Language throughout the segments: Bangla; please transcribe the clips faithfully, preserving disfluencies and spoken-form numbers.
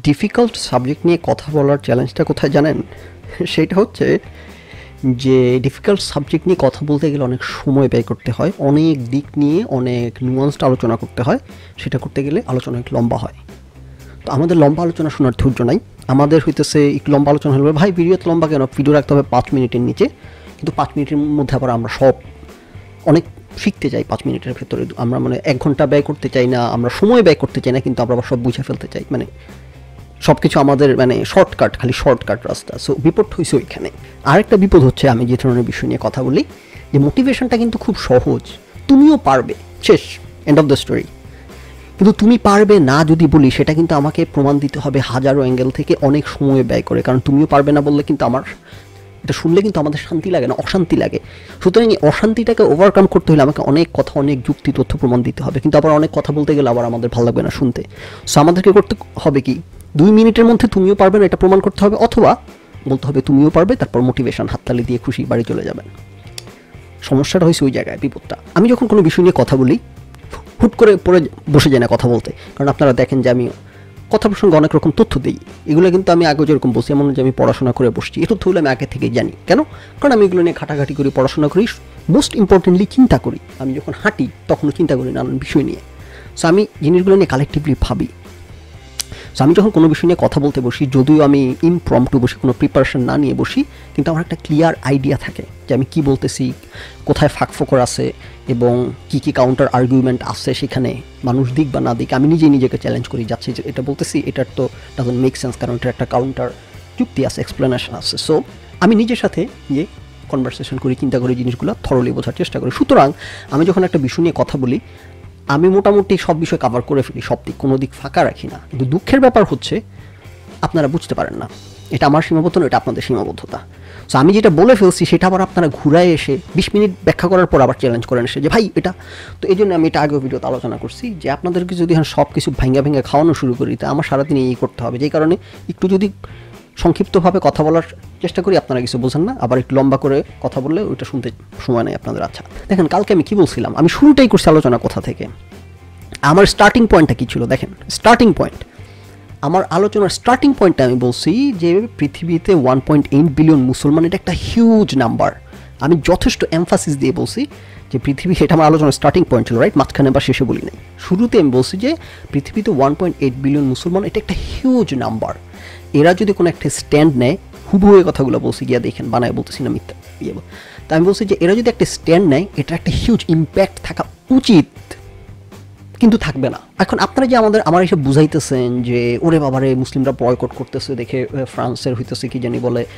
ডিফিকাল্ট সাবজেক্ট নিয়ে কথা বলার চ্যালেঞ্জটা কোথায় জানেন? সেটা হচ্ছে যে ডিফিকাল্ট সাবজেক্ট নিয়ে কথা বলতে গেলে অনেক সময় ব্যয় করতে হয়, অনেক দিক নিয়ে অনেক নুয়ান্সড আলোচনা করতে হয়। সেটা করতে গেলে আলোচনা অনেক লম্বা হয়। তো আমাদের লম্বা আলোচনা শোনার ধৈর্য নাই। আমাদের হইতেছে একটু লম্বা আলোচনা হলে ভাই ভিডিও তো লম্বা কেন, ভিডিও রাখতে হবে পাঁচ মিনিটের নিচে। কিন্তু পাঁচ মিনিটের মধ্যে আবার আমরা সব অনেক শিখতে চাই। পাঁচ মিনিটের ভেতরে আমরা মানে এক ঘন্টা ব্যয় করতে চাই না, আমরা সময় ব্যয় করতে চাই না, কিন্তু আমরা আবার সব বুঝে ফেলতে চাই। মানে সব কিছু আমাদের মানে শর্টকাট, খালি শর্টকাট রাস্তা। সো বিপদ হয়েছে ওইখানে। আরেকটা বিপদ হচ্ছে আমি যে ধরনের বিষয় নিয়ে কথা বলি, যে মোটিভেশনটা কিন্তু খুব সহজ, তুমিও পারবে, শেষ, এন্ড অফ দ্য স্টোরি। কিন্তু তুমি পারবে না যদি বলি, সেটা কিন্তু আমাকে প্রমাণ দিতে হবে হাজারো অ্যাঙ্গেল থেকে, অনেক সময় ব্যয় করে। কারণ তুমিও পারবে না বললে কিন্তু আমার এটা শুনলে কিন্তু আমাদের শান্তি লাগে না, অশান্তি লাগে। সুতরাং এই অশান্তিটাকে ওভারকাম করতে হলে আমাকে অনেক কথা, অনেক যুক্তি, তথ্য প্রমাণ দিতে হবে। কিন্তু আবার অনেক কথা বলতে গেলে আবার আমাদের ভালো লাগবে না শুনতে। সো আমাদেরকে করতে হবে কি, দুই মিনিটের মধ্যে তুমিও পারবে না এটা প্রমাণ করতে হবে, অথবা বলতে হবে তুমিও পারবে, তারপর মোটিভেশন হাততালি দিয়ে খুশি বাড়ি চলে যাবেন। সমস্যাটা হয়েছে ওই জায়গায়, বিপদটা। আমি যখন কোনো বিষয় নিয়ে কথা বলি, হুট করে পরে বসে যায় না কথা বলতে। কারণ আপনারা দেখেন যে আমি কথা প্রসঙ্গে অনেক রকম তথ্য দিই। এগুলো কিন্তু আমি আগে যেরকম বলছি, এমন যে আমি পড়াশোনা করে বসছি, এই তথ্যগুলো আমি আগে থেকেই জানি। কেন? কারণ আমি এগুলো নিয়ে ঘাটাঘাটি করি, পড়াশোনা করি, মোস্ট ইম্পর্টেন্টলি চিন্তা করি। আমি যখন হাঁটি তখনও চিন্তা করি নানান বিষয় নিয়ে। সো আমি জিনিসগুলো নিয়ে কালেকটিভলি ভাবি। সো আমি যখন কোনো বিষয় নিয়ে কথা বলতে বসি, যদিও আমি ইমপ্রম্পটু বসি, কোনো প্রিপারেশন না নিয়ে বসি, কিন্তু আমার একটা ক্লিয়ার আইডিয়া থাকে যে আমি কী বলতেছি, কোথায় ফাঁকফোকর আছে এবং কী কী কাউন্টার আর্গুমেন্ট আছে সেখানে, মানুষ দিক বা না দিক। আমি নিজেই নিজেকে চ্যালেঞ্জ করি, যাচ্ছি যে এটা বলতেছি এটার তো ডাজন্ট মেক সেন্স, কারণ এটার একটা কাউন্টার যুক্তি আছে, এক্সপ্লেনেশন আছে। সো আমি নিজের সাথে গিয়ে কনভারসেশন করি, চিন্তা করি, জিনিসগুলো থরলি বোঝার চেষ্টা করি। সুতরাং আমি যখন একটা বিষয় নিয়ে কথা বলি, আমি মোটামুটি সব বিষয় কভার করে ফেলি, সব দিক, কোনো দিক ফাঁকা রাখি না। কিন্তু দুঃখের ব্যাপার হচ্ছে আপনারা বুঝতে পারেন না, এটা আমার সীমাবদ্ধতা, এটা আপনাদের সীমাবদ্ধতা। সো আমি যেটা বলে ফেলছি সেটা আবার আপনারা ঘুরায় এসে বিশ মিনিট ব্যাখ্যা করার পর আবার চ্যালেঞ্জ করেন এসে যে ভাই এটা তো। এই জন্য আমি এটা আগেও ভিডিওতে আলোচনা করছি যে আপনাদেরকে যদি এখন সব কিছু ভাঙ্গা ভেঙে খাওয়ানো শুরু করি, তা আমার সারাদিন এই করতে হবে। যেই কারণে একটু যদি সংক্ষিপ্তভাবে কথা বলার চেষ্টা করি, আপনারা কিছু বোঝেন না, আবার একটু লম্বা করে কথা বললে ওইটা শুনতে সময় নেই আপনাদের। আচ্ছা দেখেন, কালকে আমি কী বলছিলাম, আমি শুরুটাই করছি আলোচনা কোথা থেকে, আমার স্টার্টিং পয়েন্টটা কী ছিল। দেখেন স্টার্টিং পয়েন্ট, আমার আলোচনার স্টার্টিং পয়েন্টটা আমি বলছি যে পৃথিবীতে ওয়ান পয়েন্ট এইট বিলিয়ন মুসলমান, এটা একটা হিউজ নাম্বার। আমি যথেষ্ট এমফাসিস দিয়ে বলছি যে পৃথিবী, এটা আমার আলোচনার স্টার্টিং পয়েন্ট ছিল, রাইট? মাঝখানে বা শেষে বলি নাই, শুরুতে আমি বলছি যে পৃথিবীতে ওয়ান পয়েন্ট এইট বিলিয়ন মুসলমান, এটা একটা হিউজ নাম্বার। এরা যদি কোনো একটা স্ট্যান্ড নেয়, হুবহু এই কথাগুলো বলছি, গিয়া দেখেন, বানায় বলতেছি না, মিথ্যা ইয়ে। তা আমি বলছি যে এরা যদি একটা স্ট্যান্ড নেয়, এটা একটা হিউজ ইম্প্যাক্ট থাকা উচিত, কিন্তু থাকবে না। এখন আপনারা যে আমাদের আমার এসে বুঝাইতেছেন যে ওরে বাবারে মুসলিমরা বয়কট করতেছে দেখে ফ্রান্সের হইতেছে কি জানি বলে,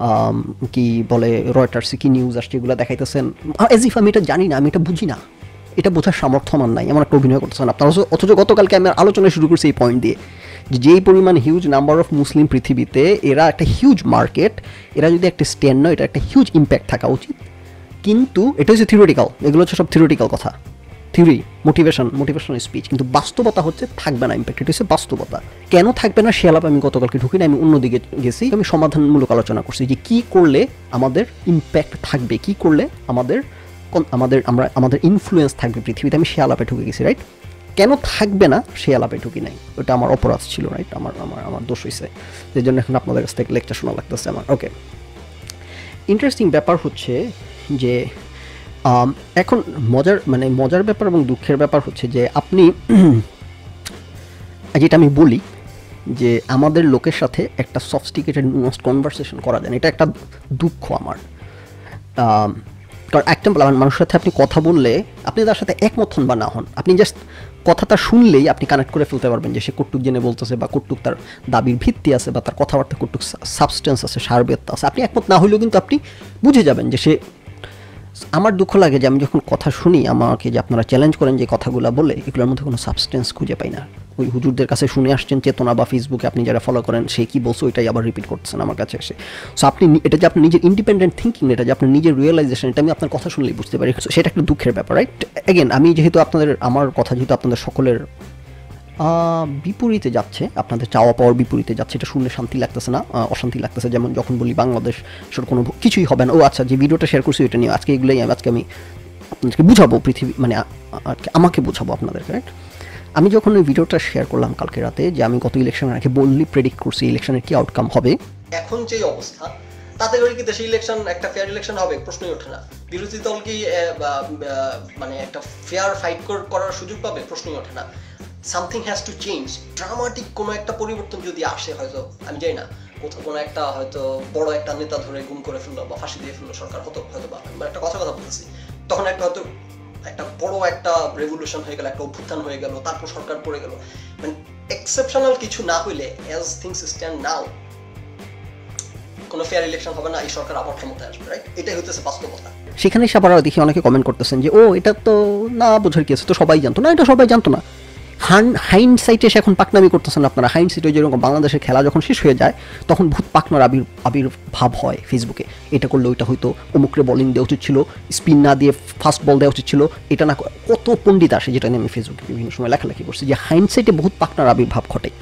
কি বলে রয়টার্সে কি নিউজ আসছে, এগুলো দেখাইতেছেন এজ ইফ আমি এটা জানি না, আমি এটা বুঝি না, এটা বোঝার সামর্থ্য আমার নাই, এমন একটা অভিনয় করতেছেন আপনারা। অথচ গতকালকে আমি আলোচনা শুরু করছি এই পয়েন্ট দিয়ে, যে যেই পরিমাণ হিউজ নাম্বার অফ মুসলিম পৃথিবীতে, এরা একটা হিউজ মার্কেট, এরা যদি একটা স্ট্যান্ড নয়, এটা একটা হিউজ ইম্প্যাক্ট থাকা উচিত। কিন্তু এটা হচ্ছে থিওরিটিক্যাল, এগুলো হচ্ছে সব থিওরিটিক্যাল কথা, থিওরি, মোটিভেশন, মোটিভেশনাল স্পিচ। কিন্তু বাস্তবতা হচ্ছে থাকবে না ইম্প্যাক্ট, এটা হচ্ছে বাস্তবতা। কেন থাকবে না সে আলাপ আমি গতকালকে ঢুকি না, আমি অন্যদিকে গেছি। আমি সমাধানমূলক আলোচনা করছি যে কী করলে আমাদের ইম্প্যাক্ট থাকবে, কী করলে আমাদের আমাদের আমরা আমাদের ইনফ্লুয়েন্স থাকবে পৃথিবীতে। আমি সে আলাপে ঢুকে গেছি, রাইট? কেন থাকবে না সে আলাপে ঢুকি নাই, ওটা আমার অপরাধ ছিল, রাইট? আমার আমার আমার দোষ হয়েছে, সেই জন্য এখন আপনাদের কাছ থেকে লেকচার শোনা লাগতেছে আমার। ওকে, ইন্টারেস্টিং ব্যাপার হচ্ছে যে এখন মজার মানে মজার ব্যাপার এবং দুঃখের ব্যাপার হচ্ছে যে আপনি যেটা আমি বলি যে আমাদের লোকের সাথে একটা সফিস্টিকেটেড কনভারসেশন করা যায় না, এটা একটা দুঃখ আমার। কারণ একটা মানুষের সাথে আপনি কথা বললে, আপনি তার সাথে একমত হন বা না হন, আপনি জাস্ট কথাটা শুনলেই আপনি কানেক্ট করে ফেলতে পারবেন যে সে কটুক জেনে বলতেছে, বা কটুক তার দাবির ভিত্তি আছে, বা তার কথাবার্তা কটুক সাবস্টেন্স আছে, সারবেত্তা আছে। আপনি একমত না হইলেও কিন্তু আপনি বুঝে যাবেন যে সে। আমার দুঃখ লাগে যে আমি যখন কথা শুনি, আমাকে যে আপনারা চ্যালেঞ্জ করেন যে কথাগুলো বলে, এগুলোর মধ্যে কোনো সাবস্টেন্স খুঁজে পাই না। ওই হুজুরদের কাছে শুনে আসছেন চেতনা বা ফেসবুকে আপনি যারা ফলো করেন, সে কী বলছে ওইটাই আবার রিপিট করতেছেন আমার কাছে এসে। সো আপনি এটা যে আপনি নিজের ইন্ডিপেন্ডেন্ট থিঙ্কিং, এটা যে আপনার নিজের রিয়েলাইজেশন, এটা আমি আপনার কথা শুনলেই বুঝতে পারি। সেটা একটা দুঃখের ব্যাপার, রাইট? এগেন আমি যেহেতু আপনাদের, আমার কথা যেহেতু আপনাদের সকলের বিপরীতে যাচ্ছে, আপনাদের চাওয়া পাওয়ার বিপরীতে যাচ্ছে, এটা শুনলে শান্তি লাগতেছে না, অশান্তি লাগতেছে। যেমন যখন বলি বাংলাদেশ কোনো কিছুই হবে না, ও আচ্ছা যে ভিডিওটা শেয়ার করছি ওইটা নিয়ে আজকে এগুলোই আজকে আমি আপনাদেরকে বুঝাবো, পৃথিবী মানে আমাকে বুঝাবো আপনাদেরকে, রাইট? আমি যখন ওই ভিডিওটা শেয়ার করলাম কালকে রাতে যে আমি গত ইলেকশনের আগে বললি প্রেডিক্ট করছি ইলেকশনের কি আউটকাম হবে, এখন যে অবস্থা তাতে করে কি দেশে ইলেকশন একটা ফেয়ার ইলেকশন হবে প্রশ্নই ওঠে না। বিরোধী দল কি মানে একটা ফেয়ার ফাইট করার সুযোগ পাবে প্রশ্নই ওঠে না। Something has to change, dramatic কোনো একটা পরিবর্তন যদি আসে, হয়তো আমি জানি না কোথাও কোনো একটা হয়তো বড় একটা নেতা ধরে গুম করে ফেললো বা ফাঁসি দিয়ে ফেললো সরকার, হতো হয়তো বা একটা কথা কথা বলতেছি, তখন একটা হয়তো একটা বড় একটা রেভলিউশন হয়ে গেল, একটা অভ্যুত্থান হয়ে গেল, তারপর সরকার পড়ে গেল। মানে এক্সেপশনাল কিছু না হইলে অ্যাজ থিংস স্ট্যান্ড নাও কোনো ফেয়ার ইলেকশন হবে না, এই সরকার আবার ক্ষমতায় আসবে, রাইট? এটাই হচ্ছে বাস্তবতা। সেখানে এসে আবার দেখি অনেকে কমেন্ট করতেছেন যে ও এটা তো না বোঝার কি আছে, তো সবাই জানতো না, এটা সবাই জানতো না। হান হাইন্ড সাইটে এসে এখন পাকনামি করতেছেন আপনারা। হাইন্ড সাইটে যেরকম বাংলাদেশের খেলা যখন শেষ হয়ে যায় তখন ভূত পাকনার আবির আবির্ভাব হয় ফেসবুকে। এটা করলে ওইটা হয়তো অমুকরে বলিং দেওয়া উচিত ছিল, স্পিন না দিয়ে ফাস্ট বল দেওয়া উচিত ছিল, এটা না কত পণ্ডিত আসে, যেটা নিয়ে আমি ফেসবুকে বিভিন্ন সময় লেখালেখি করছি যে হাইন্ড সাইটে বহুত পাকনার আবির্ভাব ঘটে।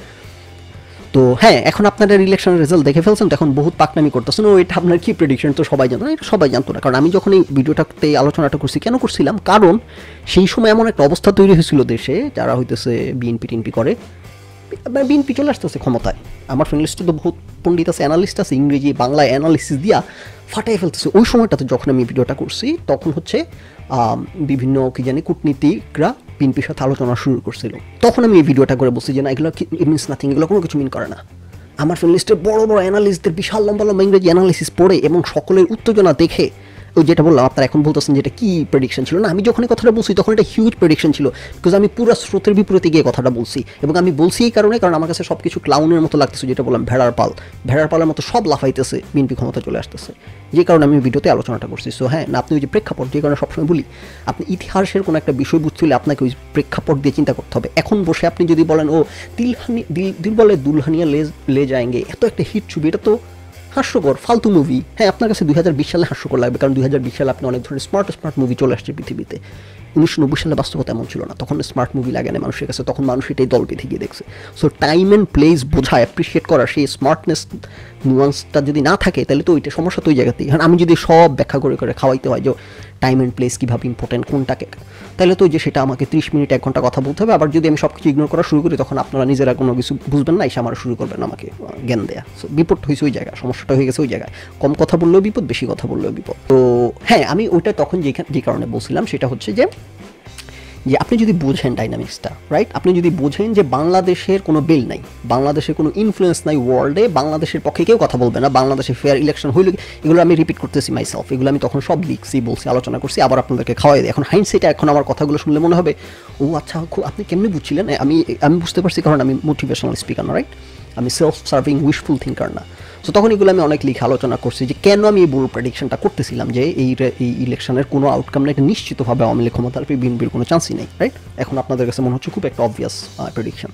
তো হ্যাঁ, এখন আপনারা ইলেকশনের রেজাল্ট দেখে ফেলছেন, তো এখন বহুত পাকনামি করতেছেন, ও এটা আপনার কি প্রেডিকশন, তো সবাই জানতো না, এটা সবাই জানতো না। কারণ আমি যখন এই ভিডিওটাতে আলোচনাটা করছি, কেন করছিলাম, কারণ সেই সময় এমন একটা অবস্থা তৈরি হয়েছিল দেশে, যারা হইতেছে বিএনপি টিএনপি করে, বিএনপি চলে আসতেছে ক্ষমতায়, আমার ফ্রেন্ড লিস্টে তো বহুত পণ্ডিত আছে, অ্যানালিস্ট আছে, ইংরেজি বাংলায় অ্যানালিসিস দিয়া ফাটাই ফেলতেছে। ওই সময়টাতে যখন আমি ভিডিওটা করছি তখন হচ্ছে বিভিন্ন কি জানি কূটনীতিকরা বিএনপির সাথে আলোচনা শুরু করছিল। তখন আমি এই ভিডিওটা করে বলছি যে না, এগুলো মিনস নাথিং, এগুলো কোনো কিছু মিন করে না। আমার ফ্রেন্ড লিস্টের বড় বড় অ্যানালিস্টদের বিশাল লম্বা লম্বা ইংরেজি অ্যানালিসিস পড়ে এবং সকলের উত্তেজনা দেখে, ওই যেটা বললাম আপনারা এখন বলতেছেন যে এটা কী প্রেডিকশন ছিল, না আমি যখন এই কথাটা বলছি তখন এটা হিউজ প্রেডিকশন ছিল, বিকজ আমি পুরো স্রোতের বিপরীতে গিয়ে কথাটা বলছি। এবং আমি বলছি এই কারণে, কারণ আমার কাছে সব কিছু ক্লাউনের মতো লাগতেছে, যেটা বললাম ভেড়ার পাল, ভেড়ার পালের মতো সব লাফাইতেছে, বিএনপি ক্ষমতা চলে আসতেছে, যে কারণে আমি ভিডিওতে আলোচনাটা করছি। সো হ্যাঁ, না আপনি ওই যে প্রেক্ষাপট, যে কারণে সবসময় বলি আপনি ইতিহাসের কোনো একটা বিষয় বুঝতে হলে আপনাকে ওই প্রেক্ষাপট দিয়ে চিন্তা করতে হবে। এখন বসে আপনি যদি বলেন ও দিলহানি দিল বলে দুলহানিয়া লে লে যায়গে, এত একটা হিট ছবি, এটা তো হাস্যকর ফালতু মুভি। হ্যাঁ, আপনার কাছে দুই হাজার বিশ সালে হাস্যকর লাগবে, কারণ দুই হাজার বিশ সালে আপনি অনেক ধরনের স্মার্ট স্মার্ট মুভি চলে আসছে পৃথিবীতে। উনিশশো নব্বই সালে বাস্তবতা এমন ছিল না, তখন স্মার্ট মুভি লাগে না মানুষের কাছে, তখন মানুষ এটাই দল বেঁধে গিয়ে দেখছে। সো টাইম অ্যান্ড প্লেস বোঝা, অ্যাপ্রিসিয়েট করা, সেই স্মার্টনেস নিউয়ান্সটা যদি না থাকে তাহলে তো ওইটা সমস্যা তো ওই জায়গাতেই। কারণ আমি যদি সব ব্যাখ্যা করে করে খাওয়াইতে হয় যে টাইম অ্যান্ড প্লেস কীভাবে ইম্পর্টেন্ট কোনটাকে, তাহলে তো যে সেটা আমাকে ত্রিশ মিনিট এক ঘন্টা কথা বলতে হবে। আবার যদি আমি সব কিছু ইগনোর করা শুরু করি তখন আপনারা নিজেরা কোনো কিছু বুঝবেন না, এসে আমার শুরু করবেন আমাকে জ্ঞান দেয়া। সো বিপদ হয়েছে ওই জায়গায়, সমস্যাটা হয়ে গেছে ওই জায়গায়। কম কথা বললেও বিপদ, বেশি কথা বললেও বিপদ। তো হ্যাঁ, আমি ওইটা তখন যেখানে যে কারণে বলছিলাম সেটা হচ্ছে যে যে আপনি যদি বোঝেন ডাইনামিক্সটা, রাইট, আপনি যদি বোঝেন যে বাংলাদেশের কোনো বিল নাই, বাংলাদেশের কোনো ইনফ্লুয়েন্স নাই ওয়ার্ল্ডে, বাংলাদেশের পক্ষে কেউ কথা বলবে না, বাংলাদেশে ফেয়ার ইলেকশন হইলে, এগুলো আমি রিপিট করতেছি মাইসেলফ, এগুলো আমি তখন সব লিখছি, বলছি, আলোচনা করছি, আবার আপনাদেরকে খাওয়াই দিই। এখন হাইন্ডসাইটে এখন আমার কথাগুলো শুনলে মনে হবে ও আচ্ছা, খুব আপনি কেমনি বুঝছিলেন। আমি আমি বুঝতে পারছি, কারণ আমি মোটিভেশনাল স্পিকার না, রাইট, আমি সেলফ সার্ভিং উইশফুল থিঙ্কার না। সো তখন এগুলো আমি অনেক লিখে আলোচনা করছি যে কেন আমি এই বড় প্রেডিকশনটা করতেছিলাম যে এই এই ইলেকশনের কোনো আউটকাম না, এটা নিশ্চিতভাবে আওয়ামী লীগ ক্ষমতার বিএনপির কোনো চান্সই নেই, রাইট। এখন আপনাদের কাছে মনে হচ্ছে খুব একটা অবভিয়াস প্রেডিকশন।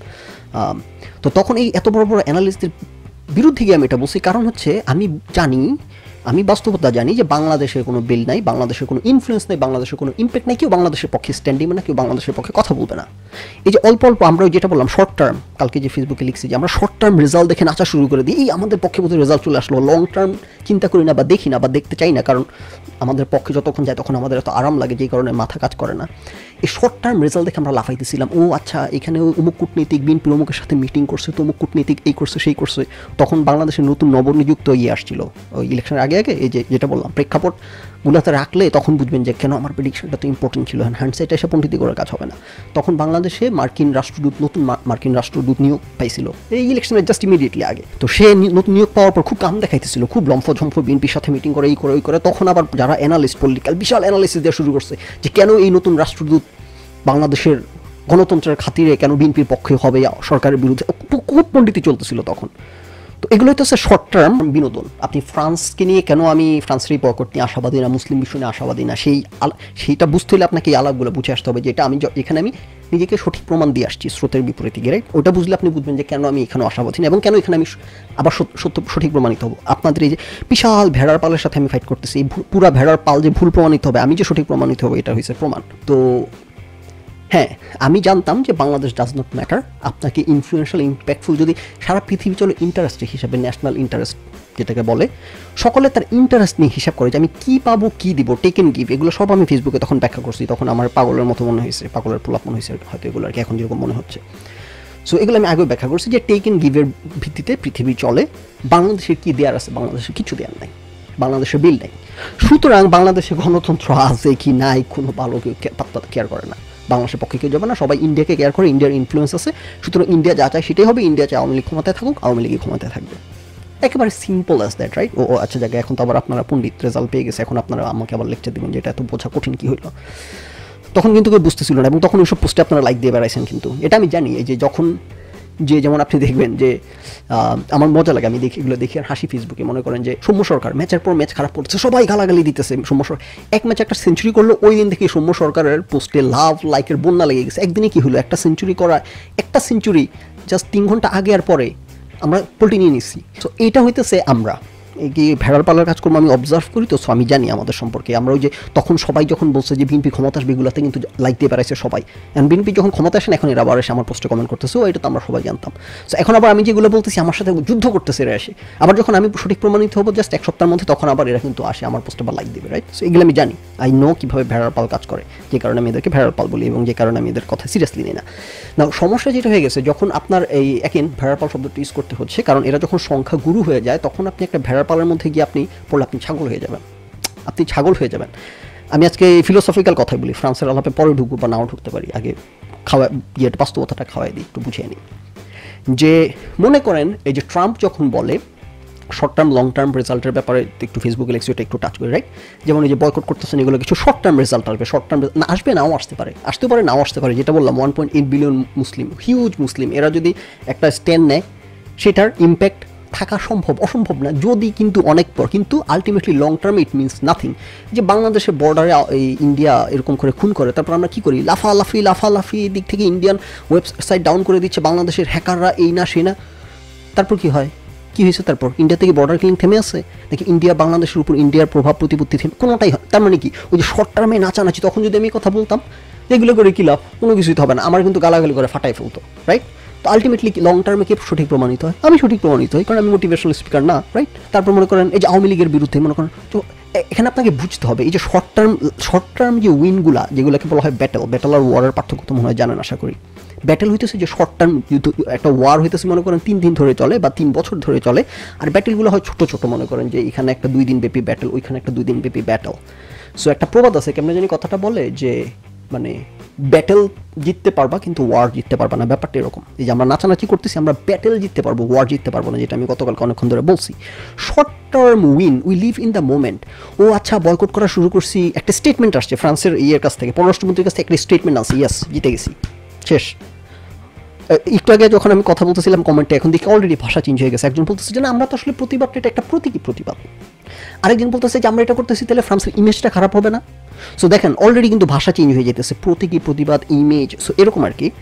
তো তখন এই এত বড় বড় অ্যানালিস্টদের বিরুদ্ধে গিয়ে আমি এটা বলছি, কারণ হচ্ছে আমি জানি, আমি বাস্তবতা জানি যে বাংলাদেশের কোনো বিল নাই, বাংলাদেশের কোনো ইনফ্লুয়েন্স নাই, বাংলাদেশের কোনো ইম্প্যাক্ট নাই, কেউ বাংলাদেশের পক্ষে স্ট্যান্ডিং না, কেউ বাংলাদেশের পক্ষে কথা বলবে না। এই যে অল্প অল্প আমরা যেটা বললাম শর্ট টার্ম, কালকে যে ফেসবুকে লিখছি যে আমরা শর্ট টার্ম রেজাল্ট দেখে নাচা শুরু করে দিই, এই আমাদের পক্ষে বোধহয় রেজাল্ট চলে আসলো, লং টার্ম চিন্তা করি না বা দেখি না বা দেখতে চাই না, কারণ আমাদের পক্ষে যতক্ষণ যায় তখন আমাদের এত আরাম লাগে, যেই কারণে মাথা কাজ করে না। এই শর্ট টার্ম রেজাল্ট দেখে আমরা লাফাইতেছিলাম, ও আচ্ছা এখানে অমুক কূটনীতিক বিএনপির অমুকের সাথে মিটিং করছে, তো অমুক কূটনীতিক এই করছে সেই করছে। তখন বাংলাদেশের নতুন নবনিযুক্ত ইয়ে আসছিল ওই ইলেকশনের আগে আগে, এই যে যেটা বললাম প্রেক্ষাপটগুলোতে রাখলে তখন বুঝবেন যে কেন আমার প্রেডিকশনটা তো ইম্পর্টেন্ট ছিল। হ্যান্ডসাইটে এসে পণ্ডিতি করার কাজ হবে না। তখন বাংলাদেশে মার্কিন রাষ্ট্রদূত, নতুন মার্কিন রাষ্ট্রদূত নিয়োগ পাইছিল এই ইলেকশনের জাস্ট ইমিডিয়েটলি আগে। তো সে নতুন নিয়োগ পাওয়ার পর খুব কাম দেখাইতেছিল, খুব লম্ফ ঝম্ফ বিএনপির সাথে মিটিং করে এই করে ওই করে। তখন আবার যারা অ্যানালিস্ট, পলিটিক্যাল বিশাল অ্যানালিসিস দেওয়া শুরু করছে যে কেন এই নতুন রাষ্ট্রদূত বাংলাদেশের গণতন্ত্রের খাতিরে কেন বিএনপির পক্ষে হবে, সরকারের বিরুদ্ধে, খুব পণ্ডিতি চলতেছিল তখন। তো এগুলোই তো হচ্ছে শর্ট টার্ম বিনোদন। আপনি ফ্রান্সকে নিয়ে কেন আমি ফ্রান্সের এই বয়কট নিয়ে আশাবাদী না, মুসলিম বিশ্ব নিয়ে আশাবাদী না, সেই সেইটা বুঝতে হলে আপনাকে এই আলাপগুলো বুঝে আসতে হবে, যে এটা আমি এখানে আমি নিজেকে সঠিক প্রমাণ দিয়ে আসছি স্রোতের বিপরীতে গিয়ে, রাইট। ওটা বুঝলে আপনি বুঝবেন যে কেন আমি এখানে আশাবাদী না এবং কেন এখানে আমি আবার সত্য সঠিক প্রমাণিত হবো। আপনাদের এই যে বিশাল ভেড়ার পালের সাথে আমি ফাইট করতেছি, এই পুরা ভেড়ার পাল যে ভুল প্রমাণিত হবে, আমি যে সঠিক প্রমাণিত হবে, এটা হয়েছে প্রমাণ। তো হ্যাঁ, আমি জানতাম যে বাংলাদেশ ডাজ নট ম্যাটার। আপনাকে ইনফ্লুয়েন্সিয়াল, ইম্প্যাক্টফুল যদি সারা পৃথিবী চলে ইন্টারেস্ট হিসাবে, ন্যাশনাল ইন্টারেস্ট যেটাকে বলে, সকলে তার ইন্টারেস্ট নিয়ে হিসাব করে যে আমি কী পাবো, কী দিব, টেক এন্ড গিভ, এগুলো সব আমি ফেসবুকে তখন ব্যাখ্যা করছি। তখন আমার পাগলের মতো মনে হয়েছে, পাগলের প্রলাপ মনে হয়েছে হয়তো এগুলো আর কি, এখন যেরকম মনে হচ্ছে। সো এগুলো আমি আগেও ব্যাখ্যা করছি যে টেক এন্ড গিভের ভিত্তিতে পৃথিবী চলে। বাংলাদেশের কী দেওয়ার আছে? বাংলাদেশের কিছু দেওয়ার নাই, বাংলাদেশের বিল নাই। সুতরাং বাংলাদেশে গণতন্ত্র আছে কি নাই কোনো ভালো কেউ পাত্তা কেয়ার করে না। বাংলাদেশের পক্ষে কেউ যাবে না, সবাই ইন্ডিয়াকে কেয়ার করে, ইন্ডিয়ার ইনফ্লুয়েন্স আছে। সুতরাং ইন্ডিয়া যা চায় সেটাই হবে, ইন্ডিয়া চায় আওয়ামী লীগ ক্ষমতায় থাকুক, আওয়ামী লীগই ক্ষমতায় থাকবে। একেবারে সিম্পল অ্যাজ দ্যাট, রাইট? ও আচ্ছা জায়গায় এখন তো আবার আপনারা পণ্ডিত রেজাল্ট পেয়ে গেছে, এখন আপনারা আমাকে আবার লেকচার দেবেন যে এটা এত বোঝা কঠিন কী হইলো। তখন কিন্তু কেউ বুঝতেছিল না, এবং তখন ওইসব পোস্টে আপনারা লাইক দিয়ে বেড়াইছেন। কিন্তু এটা আমি জানি, এই যে যখন যে যেমন আপনি দেখবেন যে আমার মজা লাগে, আমি দেখি এগুলো দেখি আর হাসি ফেসবুকে, মনে করেন যে সৌম্য সরকার ম্যাচের পর ম্যাচ খারাপ করছে, সবাই গালাগালি দিতেছে। সৌম্য সরকার এক ম্যাচে একটা সেঞ্চুরি করলো, ওই দিন থেকে সৌম্য সরকারের পোস্টে লাভ লাইকের বন্যা লেগে গেছে। একদিনে কি হলো, একটা সেঞ্চুরি করা, একটা সেঞ্চুরি জাস্ট তিন ঘন্টা আগে আর পরে আমরা পোল্টি নিয়ে নিচ্ছি। সো এইটা হইতেছে আমরা এই কি ভেড়াল পালার কাজকর্ম আমি অবজার্ভ করি, তো সো আমি জানি আমাদের সম্পর্কে। আমরা ওই যে তখন সবাই যখন বলছে যে বিএনপি ক্ষমতা আসবে, এগুলোতে কিন্তু লাইক দিয়ে বেড়াইছে সবাই। অ্যান্ড বিএনপি যখন ক্ষমতা আসেন, এখন এরা আবার এসে আমার পোস্টে কমেন্ট করতেছে, ও এটা তো আমরা সবাই জানতাম। সো এখন আবার আমি যেগুলো বলতেছি আমার সাথে যুদ্ধ করতেছে এরা এসে, আবার যখন আমি সঠিক প্রমাণিত হবো জাস্ট এক সপ্তাহের মধ্যে, তখন আবার এরা কিন্তু আসে আমার পোস্টে আবার লাইক দেবে, রাইট? সো এগুলো আমি জানি, আই নো কীভাবে ভেড়াল পাল কাজ করে, যে কারণে আমি এদেরকে ভেড়াল পাল বলি, এবং যে কারণে আমি এদের কথা সিরিয়াসলি নিই না। না, সমস্যা যেটা হয়ে গেছে, যখন আপনার এই একেন ভেড়াল পাল শব্দটি ইউজ করতে হচ্ছে, কারণ এরা যখন সংখ্যা গুরু হয়ে যায়, তখন আপনি একটা ভেড়াল পালের মধ্যে গিয়ে আপনি পড়লে আপনি ছাগল হয়ে যাবেন, আপনি ছাগল হয়ে যাবেন। আমি আজকে ফিলোসফিক্যাল কথাই বলি, ফ্রান্সের আলাপে পরে ঢুকবো বা নাও ঢুকতে পারি, আগে খাওয়া ইয়েটা বাস্তবতাটা খাওয়াই দিই, একটু বুঝিয়ে নিই। যে মনে করেন এই যে ট্রাম্প যখন বলে শর্ট টার্ম লং টার্ম রেজাল্টের ব্যাপারে, একটু ফেসবুকে লেখছি, ওটা একটু টাচ করি, রাইট? যেমন এই যে বয়কট করতেছেন, এগুলো কিছু শর্ট টার্ম রেজাল্ট আসবে, শর্ট টার্ম না আসবে, নাও আসতে পারে, আসতে পারে নাও আসতে পারে। যেটা বললাম one point eight billion Muslim, huge Muslim, এরা যদি একটা স্ট্যান্ড নেয়, সেটার ইম্প্যাক্ট থাকা সম্ভব, অসম্ভব না যদি, কিন্তু অনেক পর, কিন্তু আলটিমেটলি লং টার্মে ইট মিনস নাথিং। যে বাংলাদেশের বর্ডারে এই ইন্ডিয়া এরকম করে খুন করে, তারপর আমরা কী করি, লাফালাফি লাফালাফি দিক থেকে ইন্ডিয়ান ওয়েবসাইট ডাউন করে দিচ্ছে বাংলাদেশের হ্যাকাররা, এই না সে না। তারপর কি হয়, কী হয়েছে? তারপর ইন্ডিয়া থেকে বর্ডার কিলিং থেমে আছে নাকি ইন্ডিয়া বাংলাদেশের উপর ইন্ডিয়ার প্রভাব প্রতিপত্তি থেমে, কোনোটাই হয়। তার মানে কি, ওই যে শর্ট টার্মে নাচানাচি, তখন যদি আমি কথা বলতাম এগুলো করে কী লাভ, কোনো কিছুই তো হবে না, আমার কিন্তু গালাগালি করে ফাটাই ফেলতো, রাইট? তো আলটিমেটলি লং টার্মে কে সঠিক প্রমাণিত হয়? আমি সঠিক প্রমাণিত হই, কারণ আমি মোটিভেশনাল স্পিকার না, রাইট? তারপর মনে করেন এই যে আওয়ামী লীগের বিরুদ্ধে, মনে করেন তো এখানে আপনাকে বুঝতে হবে এই যে শর্ট টার্ম শর্ট টার্ম যে উইনগুলা, যেগুলোকে বলা হয় ব্যাটেল, ব্যাটেল আর ওয়ারের পার্থক্য তো মনে হয় জানেন আশা করি। ব্যাটেল হইতেছে যে শর্ট টার্ম যুদ্ধ, একটা ওয়ার হইতেছে মনে করেন তিন দিন ধরে চলে বা তিন বছর ধরে চলে, আর ব্যাটেলগুলো হয় ছোটো ছোটো, মনে করেন যে এখানে একটা দুই দিন ব্যাপী ব্যাটেল, ওইখানে একটা দুই দিন ব্যাপী ব্যাটেল। সো একটা প্রবাদ আছে, কেমন জানি কথাটা বলে যে মানে ব্যাটেল জিততে পারবা কিন্তু ওয়ার জিততে পারবা না, ব্যাপারটা এরকম। এই যে আমরা নাচানাচি করতেছি, আমরা ব্যাটেল জিততে পারবো, ওয়ার জিততে পারবো না, যেটা আমি গতকালকে অনেকক্ষণ ধরে বলছি। Short term win, we live in the moment. ও আচ্ছা, বয়কট করা শুরু করছি, একটা স্টেটমেন্ট আসছে ফ্রান্সের ইয়ের কাছ থেকে, পররাষ্ট্রমন্ত্রীর কাছ থেকে একটা স্টেটমেন্ট আসছে, ইয়াস জিতে গেছি, শেষ। একটু আগে যখন আমি কথা বলতেছিলাম কমেন্টে, এখন দেখি অলরেডি ভাষা চেঞ্জ হয়ে গেছে। একজন বলতেছে যে না, আমরা তো আসলে প্রতিবাদটা এটা একটা প্রতীকী প্রতিবাদ, আরেকজন বলতেছে যে আমরা এটা করতেছি তাহলে ফ্রান্সের ইমেজটা খারাপ হবে না। সো দেখেন অলরেডি কিন্তু ভাষা চেঞ্জ হয়ে যেতেছে, প্রতীকী প্রতিবাদ, ইমেজ, সো এরকম আর কি।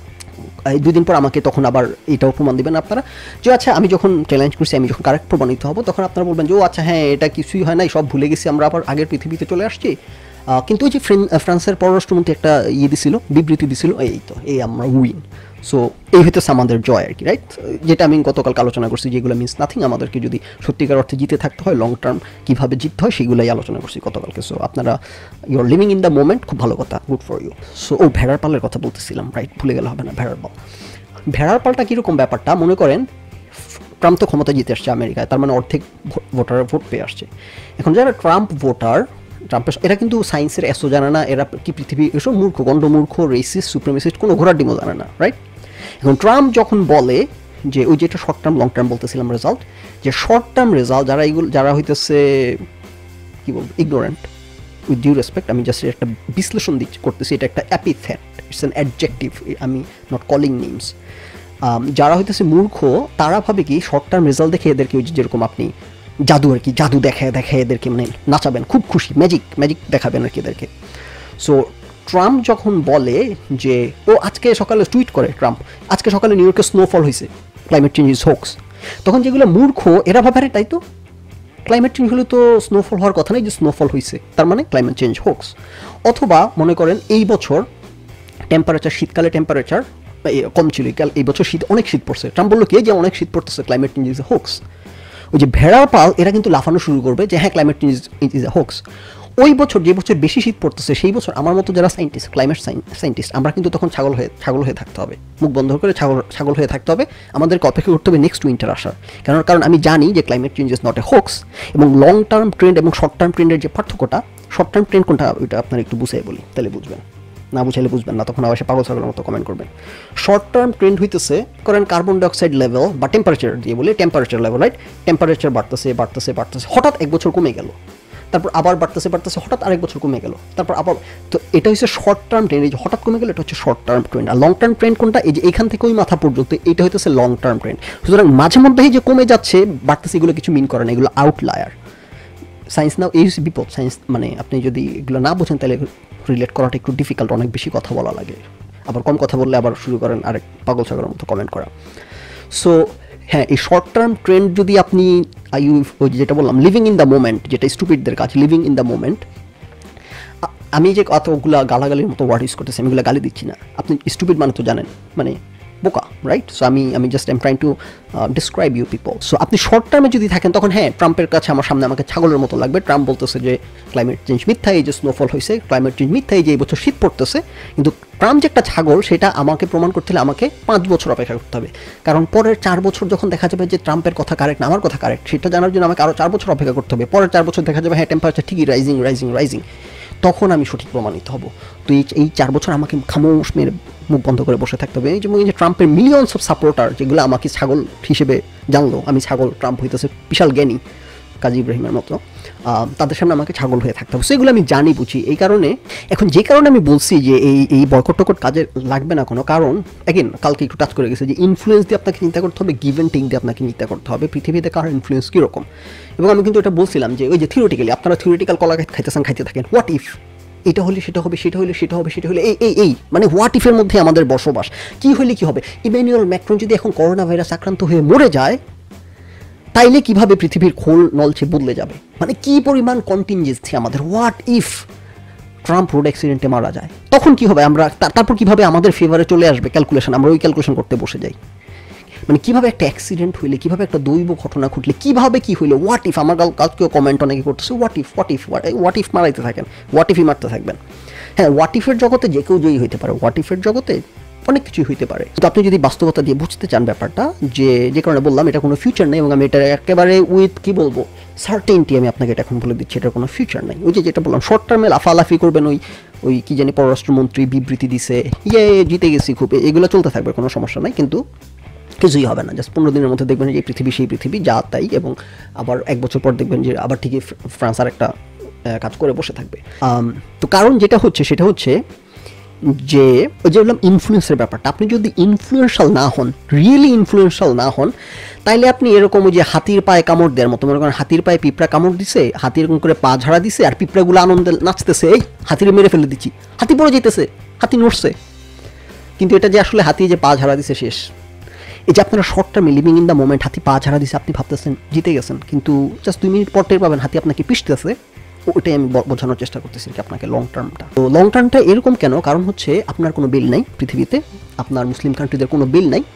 দুই দিন পর আমাকে তখন আবার এটাও প্রমাণ দেবেন আপনারা যে আচ্ছা আমি যখন চ্যালেঞ্জ করছি, আমি যখন কারেক্ট প্রমাণিত হবো, তখন আপনারা বলবেন যে ও আচ্ছা হ্যাঁ এটা কিছুই হয় নাই, সব ভুলে গেছি, আমরা আবার আগের পৃথিবীতে চলে আসছি। কিন্তু ওই যে ফ্রান্সের পররাষ্ট্রমন্ত্রী একটা ইয়ে দিছিল, বিবৃতি দিছিল, এই তো এই আমরা উইন। সো এই হইতেছে আমাদের জয় আর কি, রাইট? যেটা আমি গতকালকে আলোচনা করছি, যেগুলো মিনস নাথিং, আমাদেরকে যদি সত্যিকার অর্থে জিতে থাকতে হয়, লং টার্ম কীভাবে জিততে হয়, সেগুলোই আলোচনা করছি গতকালকে। সো আপনারা you are living in the moment, খুব ভালো কথা, গুড ফর ইউ। সো ও ভেড়ার পালের কথা বলতেছিলাম, রাইট? ভুলে গেলে হবে না, ভেড়ার পাল। ভেড়ার পালটা কীরকম ব্যাপারটা, মনে করেন ট্রাম্প তো ক্ষমতা জিতে আসছে আমেরিকায়, তার মানে অর্ধেক ভোটার ভোট পেয়ে আসছে। এখন যারা ট্রাম্প ভোটার, ট্রাম্পের এরা কিন্তু সায়েন্সের এসও জানে না, এরা কি পৃথিবী এসব মূর্খ, গণ্ডমূর্খ, রেসিস্ট, সুপ্রিমেসিস্ট, কোনো ঘোড়ার ডিমও জানে না, রাইট? এখন ট্রাম্প যখন বলে যে ওই যেটা শর্ট টার্ম লং টার্ম বলতেছিলাম রেজাল্ট, যে শর্ট টার্ম রেজাল্ট যারা এগুলো যারা হইতেছে কী বলবো ইগনোরেন্ট, উইথ ডিউ রেসপেক্ট, আমি জাস্ট একটা বিশ্লেষণ দিচ্ছি করতেছি, এটা একটা অ্যাপিথেট, ইটস অ্যান অ্যাডজেক্টিভ, আমি নট কলিং নেমস। যারা হইতেছে মূর্খ, তারা ভাবে কি শর্ট টার্ম রেজাল্ট দেখে এদেরকে ওই যেরকম আপনি জাদু আর কি, জাদু দেখায় দেখায় এদেরকে মানে নাচাবেন, খুব খুশি, ম্যাজিক ম্যাজিক দেখাবেন আর কি এদেরকে। সো ট্রাম্প যখন বলে যে ও আজকে সকালে টুইট করে, ট্রাম্প আজকে সকালে নিউ ইয়র্কে স্নোফল হয়েছে, ক্লাইমেট চেঞ্জ ইজ হোক্স, তখন যেগুলো মূর্খ এরা ভাবে আরে তাই তো, ক্লাইমেট চেঞ্জ হলে তো স্নোফল হওয়ার কথা নেই, যে স্নোফল হয়েছে তার মানে ক্লাইমেট চেঞ্জ হোক্স। অথবা মনে করেন এই বছর টেম্পারেচার, শীতকালে টেম্পারেচার কম ছিল, এই বছর শীত অনেক শীত পড়ছে, ট্রাম্প বললো কি যে অনেক শীত পড়তেছে, ক্লাইমেট চেঞ্জ ইজ হোক্স। ওই যে ভেড়ার পাল এরা কিন্তু লাফানো শুরু করবে যে হ্যাঁ climate change is a hoax. ওই বছর যে বছর বেশি শীত পড়তেছে সেই বছর আমার মতো যারা সায়েন্টিস্ট ক্লাইমেট সায়েন্টিস্ট আমরা কিন্তু তখন ছাগল হয়ে ছাগল হয়ে থাকতে হবে, মুখ বন্ধ করে ছাগল ছাগল হয়ে থাকতে হবে, আমাদেরকে অপেক্ষা করতে হবে নেক্সট উইন্টার আসার। কারণ কারণ আমি জানি যে climate change is not a hoax. এবং লং টার্ম ট্রেন্ড এবং শর্ট টার্ম ট্রেন্ডের যে পার্থক্যটা, শর্ট টার্ম ট্রেন্ড কোনটা ওইটা আপনার একটু বুঝিয়ে বলি তাহলে বুঝবেন, না বুঝাইলে বুঝবেন না, তখন আবার সে পাগল ছাগলের মতো কমেন্ট করবেন। শর্ট টার্ম ট্রেন্ড হইতেছে করেন কার্বন ডাইঅক্সাইড লেভেল বা টেম্পারেচার দিয়ে বলি, টেম্পারেচার লেভেল রাইট, টেম্পারেচার বাড়তেছে বাড়তেছে বাড়তেছে হঠাৎ এক বছর কমে গেল, তারপর আবার বাড়তেছে বাড়তেছে হঠাৎ আরেক বছর কমে গেল, তারপর আবার, তো এটা হচ্ছে শর্ট টার্ম ট্রেন্ড। এই যে হঠাৎ কমে গেল এটা হচ্ছে শর্ট টার্ম ট্রেন্ড। আর লং টার্ম ট্রেন্ড কোনটা, এই যে এখান থেকে ওই মাথা পর্যন্ত এটা হইতেছে লং টার্ম ট্রেন্ড। সুতরাং মাঝে মধ্যেই যে কমে যাচ্ছে বাড়তেছে এগুলো কিছু মিন করে না, এগুলো আউটলায়ার। সায়েন্স নাও এই হচ্ছে বিপদ। সায়েন্স মানে আপনি যদি এগুলো না বোঝেন তাহলে রিলেট করাটা একটু ডিফিকাল্ট, অনেক বেশি কথা বলা লাগে, আবার কম কথা বললে আবার শুরু করেন আরেক পাগল ছাগলের মতো কমেন্ট করা। সো হ্যাঁ, এই শর্ট টার্ম ট্রেন্ড যদি আপনি ইউ যেটা বললাম লিভিং ইন দ্য মোমেন্ট, যেটা স্টুপিডদের কাজ, লিভিং ইন দ্য মোমেন্ট। আমি যে কতগুলো গালাগালির মতো ওয়ার্ড ইউজ করতেছি, আমি এগুলো গালি দিচ্ছি না, আপনি স্টুপিড মানে তো জানেন মানে বোকা, রাইট? সো আমি আমি just am trying to describe you people. So আপনি শর্ট টার্মে যদি থাকেন তখন হ্যাঁ ট্রাম্পের কাছে আমার সামনে আমাকে ছাগলের মতো লাগবে। ট্রাম্প বলতেছে যে ক্লাইমেট চেঞ্জ মিথ্যা, এই যে স্নোফল হয়েছে, ক্লাইমেট চেঞ্জ মিথ্যা, এই যে এই বছর শীত পড়তেছে। কিন্তু ট্রাম্প যে একটা ছাগল সেটা আমাকে প্রমাণ করতে হলে আমাকে পাঁচ বছর অপেক্ষা করতে হবে, কারণ পরের চার বছর যখন দেখা যাবে যে ট্রাম্পের কথা কারেক্ট না আমার কথা কারেক্ট, সেটা জানার জন্য আমাকে আরও চার বছর অপেক্ষা করতে হবে। পরের চার বছর দেখা যাবে হ্যাঁ টেম্পারেচার ঠিকই রাইজিং রাইজিং রাইজিং, তখন আমি সঠিক প্রমাণিত হব। তো এই এই চার বছর আমাকে খামোশ মেরে মুখ বন্ধ করে বসে থাকতে হবে। এই যে যে ট্রাম্পের মিলিয়নস অফ সাপোর্টার যেগুলো আমাকে ছাগল হিসেবে জানলো, আমি ছাগল, ট্রাম্প হইতেছে বিশাল জ্ঞানী কাজী ইব্রাহিমের মতো, তাদের সামনে আমাকে ছাগল হয়ে থাকতে হবে। সেগুলো আমি জানি বুঝি। এই কারণে এখন যে কারণে আমি বলছি যে এই এই বয়কট টকট কাজে লাগবে না কোনো, কারণ অ্যাগেন কালকে একটু টাচ করে গেছে যে ইনফ্লুয়েন্স দিয়ে আপনাকে চিন্তা করতে হবে, গিভ অ্যান্ড টেক দিয়ে আপনাকে চিন্তা করতে হবে, পৃথিবীতে কার ইনফ্লুয়েন্স কীরকম। এবং আমি কিন্তু এটা বলছিলাম যে ওই যে থিওরিটিক্যালি আপনারা থিওরিটিক্যাল কলা খাইতেছেন খাইতে থাকেন, হোয়াট ইফ এটা হলে সেটা হবে, সেটা হলে সেটা হবে, সেটা হলে এই এই এই মানে হোয়াট ইফের মধ্যে আমাদের বসবাস। কী হলে কী হবে? ইমানুয়েল ম্যাক্রন যদি এখন করোনা ভাইরাস আক্রান্ত হয়ে মরে যায় তাইলে কিভাবে পৃথিবীর খোল নলছে বদলে যাবে? মানে কি পরিমাণ কন্টিনজেন্সি আমাদের। হোয়াট ইফ ট্রাম্প রোড অ্যাক্সিডেন্টে মারা যায়, তখন কি হবে? আমরা তারপর কিভাবে আমাদের ফেভারে চলে আসবে ক্যালকুলেশন, আমরা ওই ক্যালকুলেশন করতে বসে যাই। মানে কীভাবে একটা অ্যাক্সিডেন্ট হইলে, কীভাবে একটা দৈব ঘটনা ঘটলে, কীভাবে কী হইলে, হোয়াট ইফ। আমার কালকেও কমেন্ট অনেকে করতেছে what if what if what if মারাইতে থাকেন, হোয়াট ইফই মারতে থাকবেন। হ্যাঁ, হোয়াট ইফের জগতে যে কেউ জয়ী হইতে পারে, হোয়াট ইফের জগতে অনেক কিছুই হইতে পারে। তো আপনি যদি বাস্তবতা দিয়ে বুঝতে চান ব্যাপারটা, যে যে কারণে বললাম এটা কোনো ফিউচার নেই, এবং আমি এটা একেবারে উইথ কী বলবো সার্টেনটি আমি আপনাকে এটা এখন বলে দিচ্ছি, এটার কোনো ফিউচার নেই। ওই যে যেটা বললাম শর্ট টার্মে লাফালাফি করবেন, ওই ওই কী জানি পররাষ্ট্রমন্ত্রী বিবৃতি দিছে, ইয়ে জিতে গেছি খুব, এগুলো চলতে থাকবে, কোনো সমস্যা নাই, কিন্তু কিছুই হবে না। জাস্ট পনেরো দিনের মধ্যে দেখবেন যে এই পৃথিবী সেই পৃথিবী যা তাই, এবং আবার এক বছর পর দেখবেন যে আবার ঠিকই ফ্রান্স আর একটা কাজ করে বসে থাকবে। তো কারণ যেটা হচ্ছে সেটা হচ্ছে যে ওই যে বললাম ইনফ্লুয়েন্সের ব্যাপারটা, আপনি যদি ইনফ্লুয়েন্সাল না হন, রিয়েলি ইনফ্লুয়েন্সাল না হন, তাইলে আপনি এরকম ওই যে হাতির পায়ে কামড় দেওয়ার মতো, মনে করেন হাতির পায়ে পিঁপড়া কামড় দিছে, হাতি এরকম করে পা ঝাড়া দিছে, আর পিঁপড়াগুলো আনন্দে নাচতেছে, এই হাতিরে মেরে ফেলে দিচ্ছি, হাতি পড়ে যেতেছে, হাতি নড়ছে, কিন্তু এটা যে আসলে হাতি যে পা ঝাড়া দিছে শেষ। এই যে আপনারা শর্ট টার্মে লিভিং ইন দ্য মোমেন্ট, হাতি পা ঝাড়া দিছে, আপনি ভাবতেছেন জিতে গেছেন, কিন্তু জাস্ট দুই মিনিট পর টের পাবেন হাতি আপনাকে পিষতেছে। ওইটাই আমি বোঝানোর চেষ্টা করতেছি কি আপনাকে লং টার্মটা। তো লং টার্মটা এরকম কেন? কারণ হচ্ছে আপনার কোনো বিল নাই পৃথিবীতে, আপনার মুসলিম কান্ট্রিদের কোনো বিল নাই,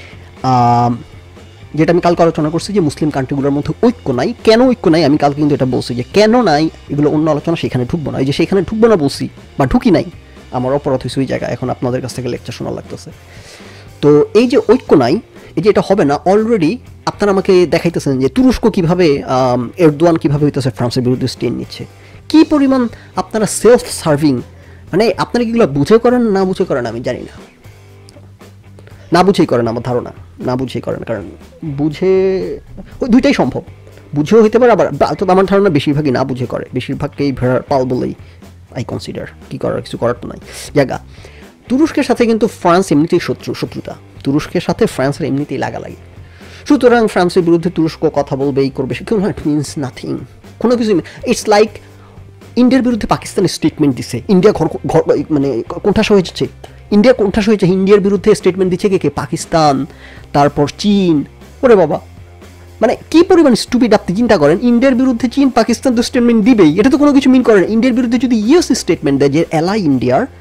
যেটা আমি কালকে আলোচনা করছি যে মুসলিম কান্ট্রিগুলোর মধ্যে ঐক্য নাই। কেন ঐক্য নাই আমি কালকে কিন্তু এটা বলছি যে কেন নাই, এগুলো অন্য আলোচনা, সেখানে ঢুকবো না। এই যে সেখানে ঢুকবো না বলছি বা ঢুকি নাই, আমার অপরাধ হয়েছে ওই জায়গায়, এখন আপনাদের কাছ থেকে লেকচার শোনা লাগতেছে। তো এই যে ঐক্য নাই, এই যে এটা হবে না, অলরেডি আপনারা আমাকে দেখাইতেছেন যে তুরস্ক কীভাবে, এরদোয়ান কীভাবে হইতেছে ফ্রান্সের বিরুদ্ধে স্ট্যান্ড নিচ্ছে, কী পরিমাণ আপনারা সেলফ সার্ভিং। মানে আপনারা কিগুলো বুঝে করেন না বুঝে করেন আমি জানি না, না বুঝেই করেন আমার ধারণা, না বুঝেই করেন, কারণ বুঝে ওই দুইটাই সম্ভব, বুঝেও হইতে পারে, আবার তো আমার ধারণা বেশিরভাগই না বুঝে করে, বেশিরভাগকেই ভেড়ার পাল বলেই আই কনসিডার, কী করার কিছু করার তো নাই জায়গা। তুরস্কের সাথে কিন্তু ফ্রান্স এমনিতেই শত্রু শত্রুতা তুরস্কের সাথে ফ্রান্সের এমনিতেই লাগালাগি, সুতরাং ফ্রান্সের বিরুদ্ধে তুরস্ক কথা বলবে, এই করবে, সে ইট মিনস নাথিং, কোনো কিছু। ইটস লাইক ইন্ডিয়ার বিরুদ্ধে পাকিস্তানের স্টেটমেন্ট দিচ্ছে, ইন্ডিয়া ঘর মানে কোণঠাসা হয়ে যাচ্ছে, ইন্ডিয়া কোণঠাসা হয়েছে, ইন্ডিয়ার বিরুদ্ধে স্টেটমেন্ট দিচ্ছে কে কে? পাকিস্তান, তারপর চীন। ওরে বাবা, মানে কি পরিমাণ স্টুপিড আপনি চিন্তা করেন, ইন্ডিয়ার বিরুদ্ধে চীন পাকিস্তান তো স্টেটমেন্ট দিবেই, এটা তো কোনো কিছু মিন করে না। ইন্ডিয়ার বিরুদ্ধে যদি ইউএস স্টেটমেন্ট দেয় যে এলাই ইন্ডিয়ার,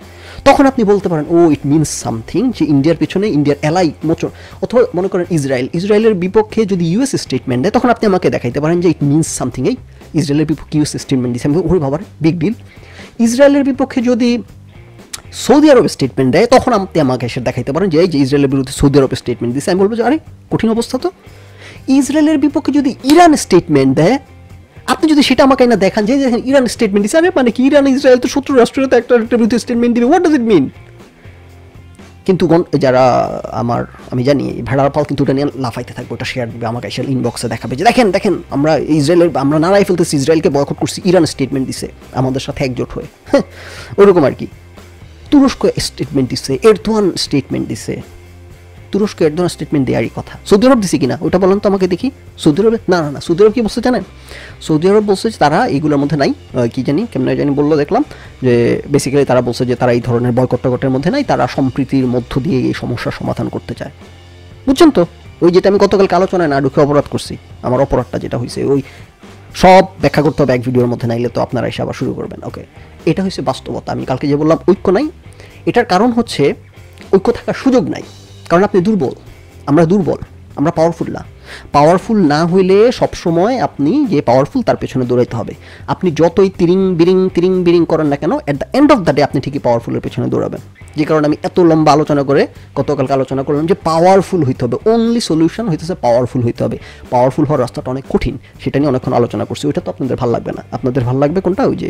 তখন আপনি বলতে পারেন ও ইট মিনস সামথিং, যে ইন্ডিয়ার পেছনে ইন্ডিয়ার এলাই মোচন, অথবা মনে করেন ইসরায়েল, ইসরায়েলের বিপক্ষে যদি ইউএস স্টেটমেন্ট দেয় তখন আপনি আমাকে দেখাইতে পারেন যে ইট মিনস সামথিং, এই ইসরায়েলের বিপক্ষে ইউএস স্টেটমেন্ট দিচ্ছে, আমি ওরে বাবার বিগ ডিল। ইসরায়েলের বিপক্ষে যদি সৌদি আরব স্টেটমেন্ট দেয় তখন আপনি আমাকে এসে দেখাইতে পারেন যে এই যে ইসরায়েলের বিরুদ্ধে সৌদি আরব স্টেটমেন্ট দিচ্ছে, আমি বলবো যে আরে কঠিন অবস্থা তো। ইসরায়েলের বিপক্ষে যদি ইরান স্টেটমেন্ট দেয়, আপনি যদি সেটা আমাকে না দেখান যে দেখেন ইরান স্টেটমেন্ট দিচ্ছে, আরে মানে কি ইরান ইসরায়েল তো শত্রু রাষ্ট্রের তো একটা একটা বিরুদ্ধে স্টেটমেন্ট দিবে, হোয়াট ডাজ ইট মিন? কিন্তু যারা আমার আমি জানি ভেড়ার পাল কিন্তু ওটা নিয়ে লাফাইতে থাকবে, ওটা শেয়ার দিবে আমাকে, এসে ইনবক্সে দেখাবে যে দেখেন দেখেন আমরা ইসরায়েলের আমরা নাড়াই ফেলতেছি, ইসরায়েলকে বয়কট করছি, ইরান স্টেটমেন্ট দিছে আমাদের সাথে একজোট হয়ে, হ্যাঁ ওরকম আর কি। তুরস্ক স্টেটমেন্ট দিচ্ছে, এরদোয়ান স্টেটমেন্ট দিছে, তুরস্ক এরদোয়ান স্টেটমেন্ট দেওয়ারই কথা। সৌদি আরব দিছে কিনা ওটা বলেন তো আমাকে দেখি। সৌদি আরবে না না না সৌদি আরব কি বলছে জানেন? সৌদি আরব বলছে যে তারা এইগুলোর মধ্যে নাই, কি জানি কেমন জানি বললো, দেখলাম যে বেসিক্যালি তারা বলছে যে তারা এই ধরনের বয়কট টয়কটের মধ্যে নাই, তারা সম্প্রীতির মধ্য দিয়ে এই সমস্যার সমাধান করতে চায়। বুঝছেন তো? ওই যেটা আমি গতকালকে আলোচনায় না ঢুকে অপরাধ করছি, আমার অপরাধটা যেটা হয়েছে ওই সব ব্যাখ্যা করতে হবে এক ভিডিওর মধ্যে, নাইলে তো আপনারা এসে আবার শুরু করবেন। ওকে, এটা হচ্ছে বাস্তবতা। আমি কালকে যে বললাম ঐক্য নাই, এটার কারণ হচ্ছে ঐক্য থাকার সুযোগ নাই, কারণ আপনি দুর্বল, আমরা দুর্বল, আমরা পাওয়ারফুল না। পাওয়ারফুল না হইলে সবসময় আপনি যে পাওয়ারফুল তার পেছনে দৌড়াইতে হবে। আপনি যতই তিরিং বিরিং তিরিং বিরিং করেন না কেন, at the end of the day আপনি ঠিকই পাওয়ারফুলের পেছনে দৌড়াবেন। যে কারণে আমি এত লম্বা আলোচনা করে গতকালকে আলোচনা করলাম যে পাওয়ারফুল হইতে হবে, অনলি সলিউশন হইতেছে পাওয়ারফুল হইতে হবে। পাওয়ারফুল হওয়ার রাস্তাটা অনেক কঠিন, সেটা নিয়ে অনেকক্ষণ আলোচনা করছি। ওইটা তো আপনাদের ভালো লাগবে না। আপনাদের ভালো লাগবে কোনটা? ওই যে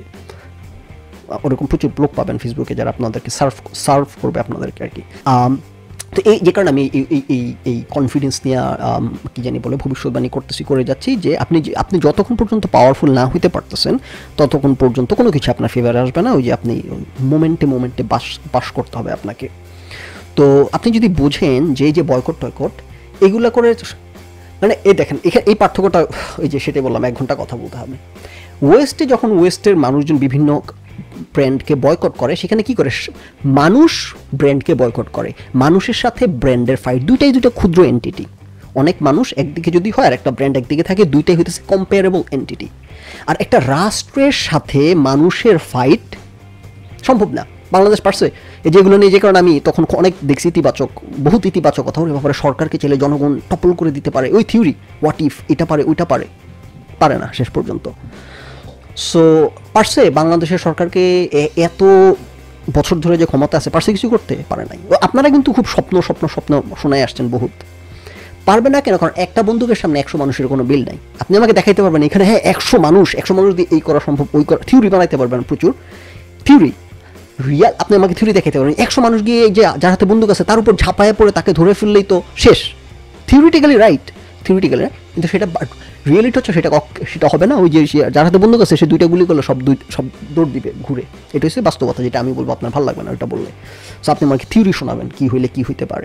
ওরকম প্রচুর লোক পাবেন ফেসবুকে যারা আপনাদেরকে সার্ভ সার্ভ করবে আপনাদেরকে আর কি। তো এই যে কারণে আমি এই এই এই কনফিডেন্স নিয়ে কী জানি বলে ভবিষ্যৎবাণী করতেছি, করে যাচ্ছি যে আপনি আপনি যতক্ষণ পর্যন্ত পাওয়ারফুল না হইতে পারতেছেন ততক্ষণ পর্যন্ত কোনো কিছু আপনার ফেভারে আসবে না। ওই যে আপনি মোমেন্টে মোমেন্টে বাস বাস করতে হবে আপনাকে। তো আপনি যদি বোঝেন যে এই যে বয়কট টয়কট এগুলো করে, মানে এই দেখেন এখানে এই পার্থক্যটা ওই যে সেটাই বললাম, এক ঘন্টা কথা বলতে হবে। ওয়েস্টে যখন ওয়েস্টের মানুষজন বিভিন্ন ব্র্যান্ডকে বয়কট করে, সেখানে কি করে মানুষ ব্র্যান্ডকে বয়কট করে, মানুষের সাথে ব্র্যান্ডের ফাইট, দুইটাই দুটো ক্ষুদ্র এন্টিটি। অনেক মানুষ একদিকে যদি হয় আর একটা ব্র্যান্ড একদিকে থাকে, দুইটাই হইতেছে কম্পেয়ারেবল এন্টিটি। আর একটা রাষ্ট্রের সাথে মানুষের ফাইট সম্ভব না। বাংলাদেশ পারছে এই যেগুলো নিয়ে, যে কারণে আমি তখন অনেক দেখছি ইতিবাচক, বহুত ইতিবাচক কথা, ওর ব্যাপারে সরকারকে চাইলে জনগণ টপল করে দিতে পারে, ওই থিওরি হোয়াট ইফ, এটা পারে ওইটা পারে, পারে না শেষ পর্যন্ত। সো পারছে বাংলাদেশের সরকারকে এত বছর ধরে যে ক্ষমতা আছে, পারছে কিছু করতে পারে নাই। আপনারা কিন্তু খুব স্বপ্ন স্বপ্ন স্বপ্ন শোনায় আসছেন বহুত, পারবে না কেন? কারণ একটা বন্দুকের সামনে একশো মানুষের কোনো বিল নাই। আপনি আমাকে দেখাইতে পারবেন এখানে হ্যাঁ একশো মানুষ একশো মানুষ দিয়ে এই করা সম্ভব, ওই করা, থিওরি বানাইতে পারবেন প্রচুর থিওরি, রিয়াল আপনি আমাকে থিওরি দেখাইতে পারবেন। একশো মানুষ গিয়ে যে যার হাতে বন্দুক আছে তার উপর ঝাঁপায় পড়ে তাকে ধরে ফেললেই তো শেষ। থিওরিটিক্যালি রাইট, থিওরিটিক্যালি, কিন্তু সেটা রিয়েলিটি হচ্ছে সেটা সেটা হবে না। ওই যে যার হাতে বন্দুক আছে সে দুইটা গুলি করলে সব দুই সব দৌড় দিবে ঘুরে, এটা হচ্ছে বাস্তবতা, যেটা আমি বলবো আপনার ভালো লাগবে না ওটা বললে। সো আপনি আমাকে থিওরি শোনাবেন কী হইলে কী হইতে পারে।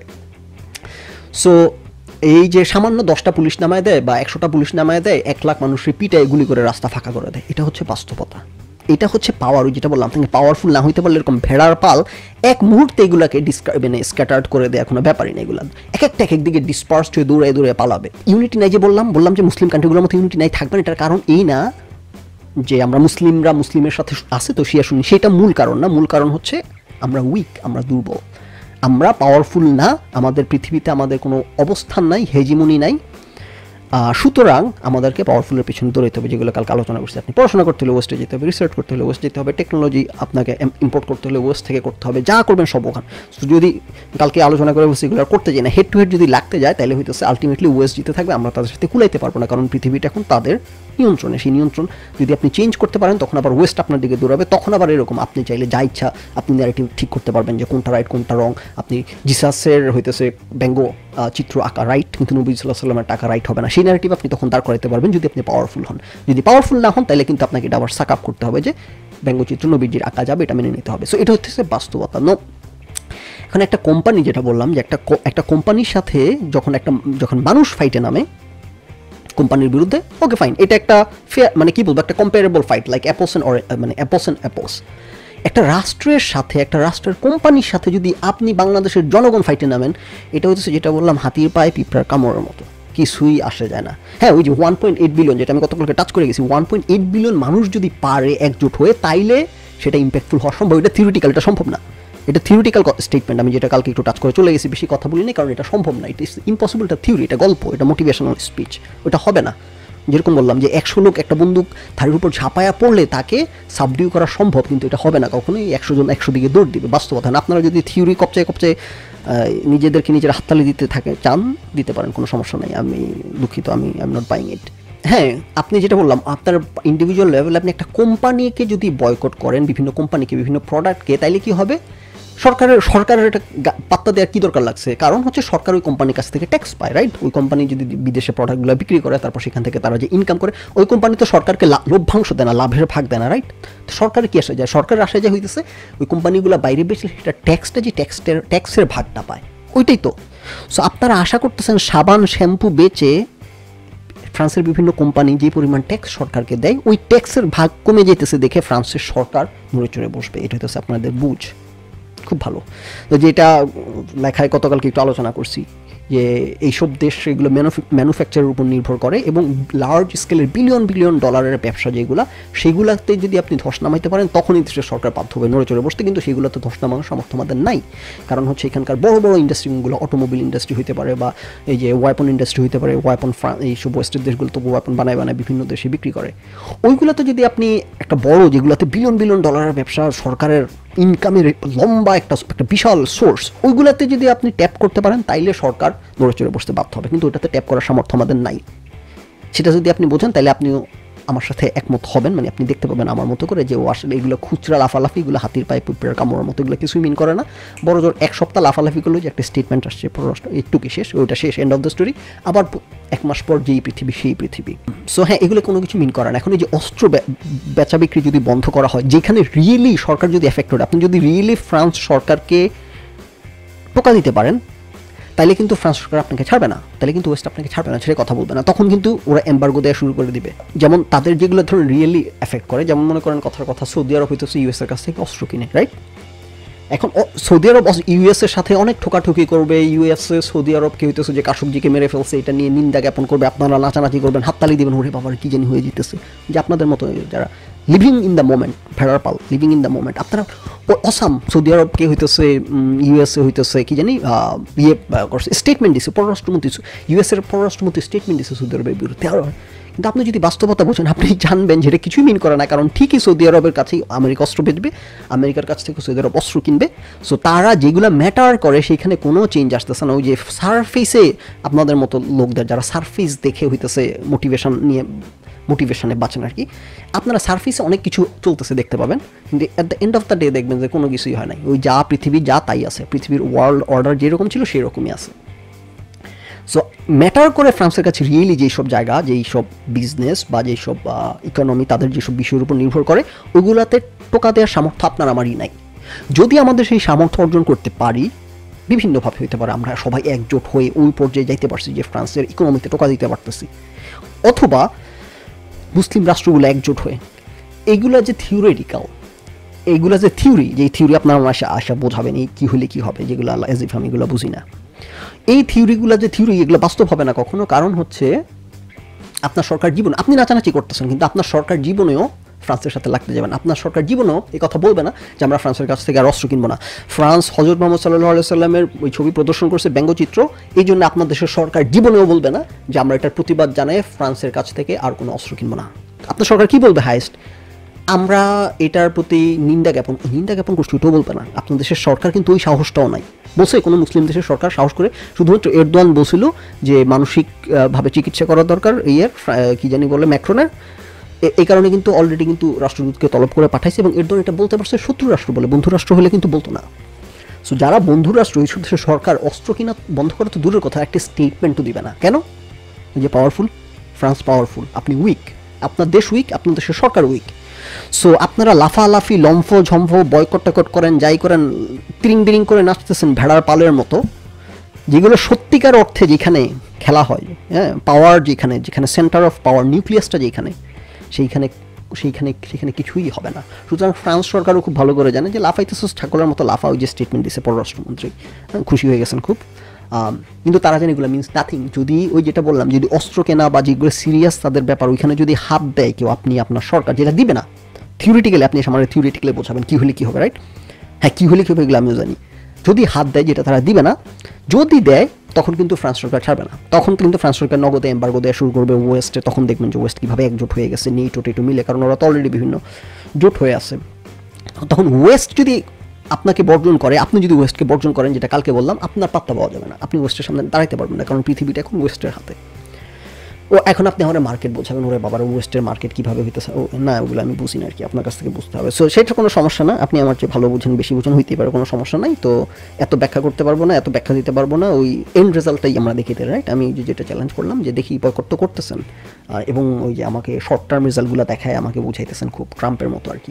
সো এই যে সামান্য দশটা পুলিশ নামায় দেয় বা একশোটা পুলিশ নামায় দেয়, এক লাখ মানুষের পিটায় গুলি করে রাস্তা ফাঁকা করে দেয়, এটা হচ্ছে বাস্তবতা, এটা হচ্ছে পাওয়ার। ওই যেটা বললাম আপনাকে পাওয়ারফুল না হইতে পারলে এরকম ভেড়ার পাল এক মুহূর্তে এগুলাকে ডিসকা মানে স্ক্যাটার্ড করে দেয়, কোনো ব্যাপারই না। এগুলো এক একটা এক একদিকে ডিসপার্সড হয়ে দৌড়ে দৌড়ে পালাবে। ইউনিটি নাই যে বললাম বললাম যে মুসলিম কান্ট্রিগুলোর মতো ইউনিটি নাই, থাকবে না। এটার কারণ এই না যে আমরা মুসলিমরা মুসলিমের সাথে আছে তো শিয়া শুনি, সেটা মূল কারণ না। মূল কারণ হচ্ছে আমরা উইক, আমরা দুর্বল, আমরা পাওয়ারফুল না, আমাদের পৃথিবীতে আমাদের কোনো অবস্থান নাই, হেজিমনি নাই। সুতরাং আমাদেরকে পাওয়ারফুলের পেছনে দৌড়াইতে হবে, যেগুলো কালকে আলোচনা করছি। আপনি পড়াশোনা করতে হলে ওয়েস্টে যেতে হবে, রিসার্চ করতে হলে ওয়েস্ট যেতে হবে, টেকনোলজি আপনাকে ইম্পোর্ট করতে হলে ওয়েস্ট থেকে করতে হবে, যা করবেন সব ওখান। যদি কালকে আলোচনা করে বলছি এগুলো করতে যাই না, হেড টু হেড যদি লাগতে যায় তাহলে হইতেছে আলটিমেটলি ওয়েস্ট জিতে থাকবে, আমরা তাদের সাথে কুলাইতে পারবো না, কারণ পৃথিবীটা এখন তাদের নিয়ন্ত্রণে। সেই নিয়ন্ত্রণ যদি আপনি চেঞ্জ করতে পারেন তখন আবার ওয়েস্ট আপনার দিকে দৌড়াবে, তখন আবার এরকম আপনি চাইলে যা ইচ্ছা আপনি ন্যারেটিভ ঠিক করতে পারবেন যে কোনটা রাইট কোনটা রং। আপনি জিসাসের হইতেছে ব্যঙ্গ চিত্র আঁকা রাইট, কিন্তু নবী সাল্লাল্লাহু আলাইহি ওয়াসাল্লামের টাকা রাইট হবে না, সেই ন্যারেটিভ আপনি তখন দাঁড় করাতে পারবেন যদি আপনি পাওয়ারফুল হন। যদি পাওয়ারফুল না হন তাহলে কিন্তু আপনাকে এটা আবার সাক আপ করতে হবে যে ব্যঙ্গচিত্র নবীজির আঁকা যাবে, এটা মেনে নিতে হবে। সো এটা হচ্ছে বাস্তবতা। নো, এখন একটা কোম্পানি, যেটা বললাম যে একটা একটা কোম্পানির সাথে যখন একটা যখন মানুষ ফাইটে নামে কোম্পানির বিরুদ্ধে, ওকে ফাইন, এটা একটা ফেয়ার, মানে কি বলবো, একটা comparable fight, like apples and মানে অ্যাপলস অ্যান্ড অ্যাপলস। একটা রাষ্ট্রের সাথে একটা রাষ্ট্রের কোম্পানির সাথে যদি আপনি বাংলাদেশের জনগণ ফাইটে নামেন, এটা হচ্ছে যেটা বললাম হাতির পায়ে পিঁপড়ার কামড়ের মতো, কিছুই আসে যায় না। হ্যাঁ, ওই যে ওয়ান পয়েন্ট এইট বিলিয়ন যেটা আমি গতকালকে টাচ করে গেছি, ওয়ান পয়েন্ট এইট বিলিয়ন মানুষ যদি পারে একজোট হয়ে, তাইলে সেটা ইম্প্যাক্টফুল হওয়া সম্ভব। এটা থিওরিটিক্যাল, এটা সম্ভব না, এটা থিওরিটিক্যাল স্টেটমেন্ট, আমি যেটা কালকে একটু টাচ করে চলে গেছি, বেশি কথা বলিনি কারণ এটা সম্ভব না, ইট ইস ইম্পসিবল, এটা থিওরি, এটা গল্প, এটা মোটিভেশনাল স্পিচ, ওটা হবে না। যেরকম বললাম যে একশো লোক একটা বন্দুক ধারের উপর ঝাঁপায়া পড়লে তাকে সাবডিউ করা সম্ভব, কিন্তু এটা হবে না কখনোই, একশো জন একশো দিকে দৌড় দিবে, বাস্তবতা না। আপনারা যদি থিওরি কপচায় কপচায় নিজেদেরকে নিজের হাততালি দিতে থাকে চান, দিতে পারেন, কোনো সমস্যা নেই, আমি দুঃখিত, আমি I am not buying it. হ্যাঁ, আপনি যেটা বললাম আপনার ইন্ডিভিজুয়াল লেভেলে আপনি একটা কোম্পানিকে যদি বয়কট করেন, বিভিন্ন কোম্পানিকে, বিভিন্ন প্রোডাক্টকে, তাইলে কি হবে, সরকারের সরকারের এটা পাত্তা দেওয়ার কী দরকার লাগছে, কারণ হচ্ছে সরকার ওই কোম্পানির কাছ থেকে ট্যাক্স পায়, রাইট? ওই কোম্পানি যদি বিদেশে প্রোডাক্টগুলো বিক্রি করে তারপর সেখান থেকে তারা যে ইনকাম করে, ওই কোম্পানি তো সরকারকে লভ্যাংশ দেয় না, লাভের ভাগ দেয় না, রাইট? তো সরকারের কী আসে যায়, সরকারের আসে যায় হইতেছে ওই কোম্পানিগুলো বাইরে বেশি সেটা ট্যাক্সটা যে ট্যাক্সের ট্যাক্সের ভাগটা পায়, ওইটাই তো। সো আপনারা আশা করতেছেন সাবান শ্যাম্পু বেচে ফ্রান্সের বিভিন্ন কোম্পানি যে পরিমাণ ট্যাক্স সরকারকে দেয়, ওই ট্যাক্সের ভাগ কমে যেতেছে দেখে ফ্রান্সের সরকার নড়ে চড়ে বসবে, এটা হচ্ছে আপনাদের বুঝ। খুব ভালো, তো যেটা লেখায় গতকালকে একটু আলোচনা করছি যে এইসব দেশ এগুলো ম্যানুফ্যাকচারের উপর নির্ভর করে এবং লার্জ স্কেলের বিলিয়ন বিলিয়ন ডলারের ব্যবসা যেগুলো, সেগুলোতে যদি আপনি ধস নামাইতে পারেন তখনই দেশের সরকার বাধ্য হবে নড়ে চড়ে বসতে, কিন্তু সেগুলোতে ধস নামানোর সামর্থ্য আমাদের নাই। কারণ হচ্ছে এখানকার বড় বড় ইন্ডাস্ট্রিগুলো, অটোমোবাইল ইন্ডাস্ট্রি হতে পারে বা এই যে ওয়াইপন ইন্ডাস্ট্রি হতে পারে, ওয়াইপন এইসব ওয়েস্টের দেশগুলো তো ওয়াইপন বানায় বানায় বিভিন্ন দেশে বিক্রি করে, ওইগুলোতে যদি আপনি একটা বড়, যেগুলোতে বিলিয়ন বিলিয়ন ডলারের ব্যবসা, সরকারের ইনকামের লম্বা একটা একটা বিশাল সোর্স, ওইগুলোতে যদি আপনি ট্যাপ করতে পারেন তাইলে সরকার নড়ে চড়ে বসতে বাধ্য হবে, কিন্তু ওটাতে ট্যাপ করার সামর্থ্য আমাদের নাই। সেটা যদি আপনি বোঝেন তাহলে আপনিও আমার সাথে একমত হবেন, মানে আপনি দেখতে পাবেন আমার মতো করে যে ও আসলে এগুলো খুচরা লাফালাফি, এগুলো হাতির পায়ে পিঁপড়ের কামড়ের মতো, এগুলো কিছুই মিন করে না। বড় জোর এক সপ্তাহ লাফালাফি করলো যে একটা স্টেটমেন্ট আসছে পররাষ্ট্র, একটুকি শেষ, ওইটা শেষ, এন্ড অফ দ্য স্টোরি, আবার এক মাস পর যেই পৃথিবী সেই পৃথিবী। সো হ্যাঁ, এগুলো কোনো কিছু মিন করে না। এখন এই যে অস্ত্র বেচা বিক্রি যদি বন্ধ করা হয়, যেখানে রিয়েলি সরকার যদি এফেক্টেড, আপনি যদি রিয়েলি ফ্রান্স সরকারকে টোকা দিতে পারেন, তাইলে কিন্তু ফ্রান্স সরকার আপনাকে ছাড়বে না, তাহলে কিন্তু ওয়েস্ট আপনাকে ছাড়বে না, ছেড়ে কথা বলবে না, তখন কিন্তু ওরা এম্বার্গো দেওয়া শুরু করে দিবে। যেমন তাদের যেগুলো ধরুন রিয়েলি এফেক্ট করে, যেমন মনে করেন কথার কথা সৌদি আরব হইতেছে ইউএস এর কাছ থেকে অস্ত্র কিনে, রাইট? এখন সৌদি আরব ইউএস এর সাথে অনেক ঠোকাঠুকি করবে, ইউএস এ সৌদি আরবকে হইতেছে যে কাশবজিকে মেরে ফেলছে এটা নিয়ে নিন্দা জ্ঞাপন করবে, আপনারা নাচানাচি করবেন, হাততালি দিবেন, ওরে বাবার কি জানি হয়ে যেতেছে, যে আপনাদের মতো যারা লিভিং ইন দ্য মোমেন্ট, ভেড়ার পাল, লিভিং ইন দ্য মোমেন্ট, আপনারা অসাম সৌদি আরবকে হইতেছে, ইউএসএ হইতেছে কি জানি ইয়ে করছে, স্টেটমেন্ট দিচ্ছে পররাষ্ট্রমন্ত্রী, ইউএসএর পররাষ্ট্রমন্ত্রী স্টেটমেন্ট দিচ্ছে সৌদি আরবের বিরুদ্ধে। কিন্তু আপনি যদি বাস্তবতা বোঝেন, আপনি জানবেন যেটা কিছুই মিন করে না, কারণ ঠিকই সৌদি আরবের কাছেই আমেরিকা অস্ত্র বেচবে, আমেরিকার কাছ থেকে সৌদি আরব অস্ত্র কিনবে। সো তারা যেগুলো ম্যাটার করে সেখানে কোনো চেঞ্জ আসতেছে না। ওই যে সারফেসে আপনাদের মতো লোকদের যারা সারফেস দেখে হইতেছে মোটিভেশন নিয়ে, মোটিভেশনে বাঁচেন আর কি, আপনারা সারফেসে অনেক কিছু চলতেছে দেখতে পাবেন, কিন্তু at the end of the day দেখবেন যে কোনো কিছুই হয় নাই। ওই যা পৃথিবী যা তাই আছে, পৃথিবীর ওয়ার্ল্ড অর্ডার যেরকম ছিল সেরকমই আছে। সো ম্যাটার করে ফ্রান্সের কাছে রিয়েলি যেসব জায়গা, যেই সব বিজনেস বা যেই সব ইকোনমি তাদের যেসব বিষয়ের উপর নির্ভর করে, ওইগুলোতে টোকা দেওয়ার সামর্থ্য আপনার আমারই নাই। যদি আমাদের সেই সামর্থ্য অর্জন করতে পারি, বিভিন্নভাবে হইতে পারে, আমরা সবাই একজোট হয়ে ওই পর্যায়ে যাইতে পারছি যে ফ্রান্সের ইকোনমিতে টোকা দিতে পারতেছি, অথবা মুসলিম রাষ্ট্রগুলো একজোট হয়ে, এইগুলা যে থিওরিটিক্যাল, এইগুলা যে থিওরি, যে থিওরি আপনার আশা আশা বোঝাবেন এই কী হলে কী হবে, যেগুলো আল্লাহ এজিফ আমি এগুলো বুঝি না, এই থিওরিগুলো যে থিওরি, এগুলো বাস্তব হবে না কখনো। কারণ হচ্ছে আপনার সরকার জীবন, আপনি নাচানাচি করতেছেন, কিন্তু আপনার সরকার জীবনেও ফ্রান্সের সাথে লাগতে যাবেন, আপনার সরকার জীবনেও এই কথা বলবে না যে আমরা ফ্রান্সের কাছ থেকে আর অস্ত্র কিনবো না। ফ্রান্স হজরত মোহাম্মদ সাল্লাল্লাহু আলাইহি সাল্লামের ওই ছবি প্রদর্শন করছে, ব্যঙ্গচিত্র, এই জন্য আপনার দেশের সরকার জীবনেও বলবে না যে আমরা এটার প্রতিবাদ জানাই ফ্রান্সের কাছ থেকে আর কোনো অস্ত্র কিনবো না। আপনার সরকার কী বলবে? হাইস্ট আমরা এটার প্রতি নিন্দা জ্ঞাপন, নিন্দা জ্ঞাপন করছি, ওটাও বলবে না। আপনার দেশের সরকার কিন্তু ওই সাহসটাও নাই। বলছে কোনো মুসলিম দেশের সরকার সাহস করে, শুধুমাত্র এরদোয়ান বলছিল যে মানসিকভাবে চিকিৎসা করা দরকার ইয়ের, কী জানি বলে ম্যাক্রনের, এই কারণে কিন্তু অলরেডি কিন্তু রাষ্ট্রদূতকে তলব করে পাঠাইছে, এবং এরদোয়ান এটা বলতে পারছে শত্রু রাষ্ট্র বলে, বন্ধু রাষ্ট্র হলে কিন্তু বলতো না। সো যারা বন্ধু রাষ্ট্র, এইসব দেশের সরকার অস্ত্র কিনা বন্ধ করা তো দূরের কথা, একটা স্টেটমেন্টও দিবে না। কেন? যে পাওয়ারফুল, ফ্রান্স পাওয়ারফুল, আপনি উইক, আপনার দেশ উইক, আপনার দেশের সরকার উইক। সো আপনারা লাফালাফি, লম্ফ ঝম্ফ, বয়কট টয়কট করেন, যাই করেন, তিরিং বিরিং করে নাচতেছেন ভেড়ার পালের মতো, যেগুলো সত্যিকার অর্থে যেখানে খেলা হয়, হ্যাঁ, পাওয়ার যেখানে, যেখানে সেন্টার অফ পাওয়ার, নিউক্লিয়াসটা যেখানে, সেইখানে সেইখানে সেখানে কিছুই হবে না। সুতরাং ফ্রান্স সরকারও খুব ভালো করে জানে যে লাফাইতেছস ঠাকুরের মতো লাফা, ওই যে স্টেটমেন্ট দিয়েছে পররাষ্ট্রমন্ত্রী, খুশি হয়ে গেছেন খুব, কিন্তু তারা জানে এগুলো মিনস নাথিং। যদি ওই যেটা বললাম, যদি অস্ত্র কেনা বা যেগুলো সিরিয়াস তাদের ব্যাপার, ওইখানে যদি হাত দেয় কেউ, আপনি আপনার সরকার যেটা দিবে না, থিওরিটিক্যালি আপনি এসে আমার থিওরিটিক্যালি বোঝাবেন কী হলে কী হবে, রাইট? হ্যাঁ কী হলে কী হবে এগুলো আমিও জানি। যদি হাত দেয়, যেটা তারা দিবে না, যদি দেয় তখন কিন্তু ফ্রান্স সরকার ছাড়বে না, তখন কিন্তু ফ্রান্স সরকার নগদে এম্বার্গো দেওয়া শুরু করবে ওয়েস্টে। তখন দেখবেন যে ওয়েস্ট কীভাবে একজোট হয়ে গেছে নেটো টেটো মিলে, কারণ ওরা তো অলরেডি বিভিন্ন জোট হয়ে আছে। তখন ওয়েস্ট যদি আপনাকে বর্জন করে, আপনি যদি ওয়েস্টকে বর্জন করেন, যেটা কালকে বললাম, আপনার পাত্তা পাওয়া যাবে না, আপনি ওয়েস্টের সামনে দাঁড়াতে পারবেন না, কারণ পৃথিবীটা এখন ওয়েস্টের হাতে। ও এখন আপনি আমার মার্কেট বোঝাবেন, ওরে বাবার ওয়েস্টের মার্কেট কীভাবে হইতেছে, ও না ওগুলো আমি বুঝি না আর কি, আপনার কাছ থেকে বুঝতে হবে। সো সেটা কোনো সমস্যা না, আপনি আমার চেয়ে ভালো বুঝেন, বেশি বুঝেন, হইতে পারে, কোনো সমস্যা নাই। তো এত ব্যাখ্যা করতে পারবো না, এত ব্যাখ্যা দিতে পারবো না, ওই এন্ড রেজাল্টটাই আমরা দেখিতে, রাইট? আমি যে যেটা চ্যালেঞ্জ করলাম যে দেখি বয়কট করতেছেন, এবং ওই যে আমাকে শর্ট টার্ম রেজাল্টগুলো দেখায় আমাকে বুঝাইতেছেন খুব ট্রাম্পের মতো আর কি,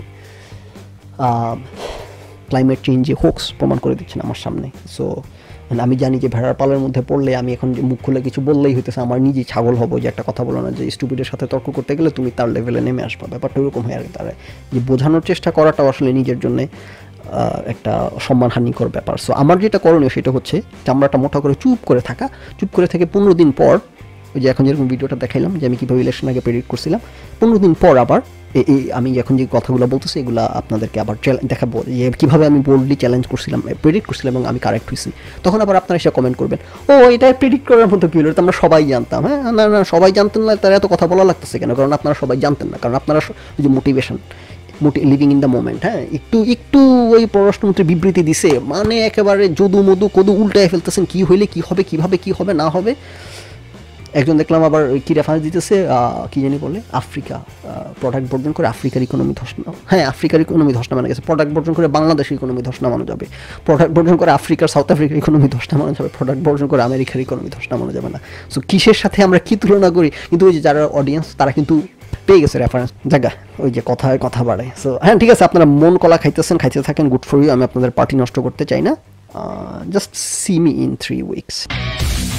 ক্লাইমেট চেঞ্জে হোক্স প্রমাণ করে দিচ্ছেন আমার সামনে। সো আমি জানি যে ভেড়ার পালের মধ্যে পড়লে আমি এখন যে মুখ খুলে কিছু বললেই হইতেছে আমার নিজেই ছাগল হবো, যে একটা কথা বলো না যে স্টুপিডের সাথে তর্ক করতে গেলে তুমি তার লেভেলে নেমে আসবা, ব্যাপারটা ওরকম হয়ে আর তারা যে বোঝানোর চেষ্টা করাটাও আসলে নিজের জন্যে একটা সম্মানহানিকর ব্যাপার। সো আমার যেটা করণীয় সেটা হচ্ছে চামড়াটা মোটা করে চুপ করে থাকা, চুপ করে থেকে পনেরো দিন পর, ওই যে এখন যেরকম ভিডিওটা দেখাইলাম যে আমি কীভাবে ইলেকশন আগে প্রেডিক্ট করছিলাম, পনেরো দিন পর আবার এই আমি এখন যে কথাগুলো বলতেছি এগুলো আপনাদেরকে আবার দেখাবো যে কীভাবে আমি বোল্ডলি চ্যালেঞ্জ করছিলাম, প্রেডিক্ট করছিলাম এবং আমি কারেক্ট হয়েছি। তখন আবার আপনারা এসে কমেন্ট করবেন, ও এটা প্রেডিক্ট করার মতো কী হলো, এটা আমরা সবাই জানতাম। হ্যাঁ না না সবাই জানতেন না, তারা এত কথা বলা লাগতেছে কেন? কারণ আপনারা সবাই জানতেন না, কারণ আপনারা যে মোটিভেশন, মোটি লিভিং ইন দ্য মোমেন্ট, হ্যাঁ একটু একটু ওই পররাষ্ট্রমন্ত্রী বিবৃতি দিছে মানে একেবারে যদু মধু কদু উল্টায় ফেলতেছেন, কী হইলে কী হবে, কীভাবে কী হবে না হবে। একজন দেখলাম আবার কী রেফারেন্স দিতেছে, কী জানি বলে, আফ্রিকা প্রোডাক্ট বর্জন করে আফ্রিকার ইকোনমি ধস না, হ্যাঁ আফ্রিকার ইকোনমি ধস নামানো গেছে, প্রোডাক্ট বর্জন করে বাংলাদেশের ইকোনমি ধস নামানো যাবে, প্রোডাক্ট বর্জন করে আফ্রিকার সাউথ আফ্রিকার ইকোনমি ধস নামানো যাবে, প্রোডাক্ট বর্জন করে আমেরিকার ইকোনমি ধস নামানো যাবে না। সো কিসের সাথে আমরা কী তুলনা করি? কিন্তু ওই যে যারা অডিয়েন্স তারা কিন্তু পেয়ে গেছে রেফারেন্স জায়গা, ওই যে কথা কথা বাড়ায়। সো হ্যাঁ ঠিক আছে, আপনারা মন কলা খাইতেছেন, খাইতে থাকেন, গুড ফর ইউ। আমি আপনাদের পার্টি নষ্ট করতে চাই না। Just see me in three weeks.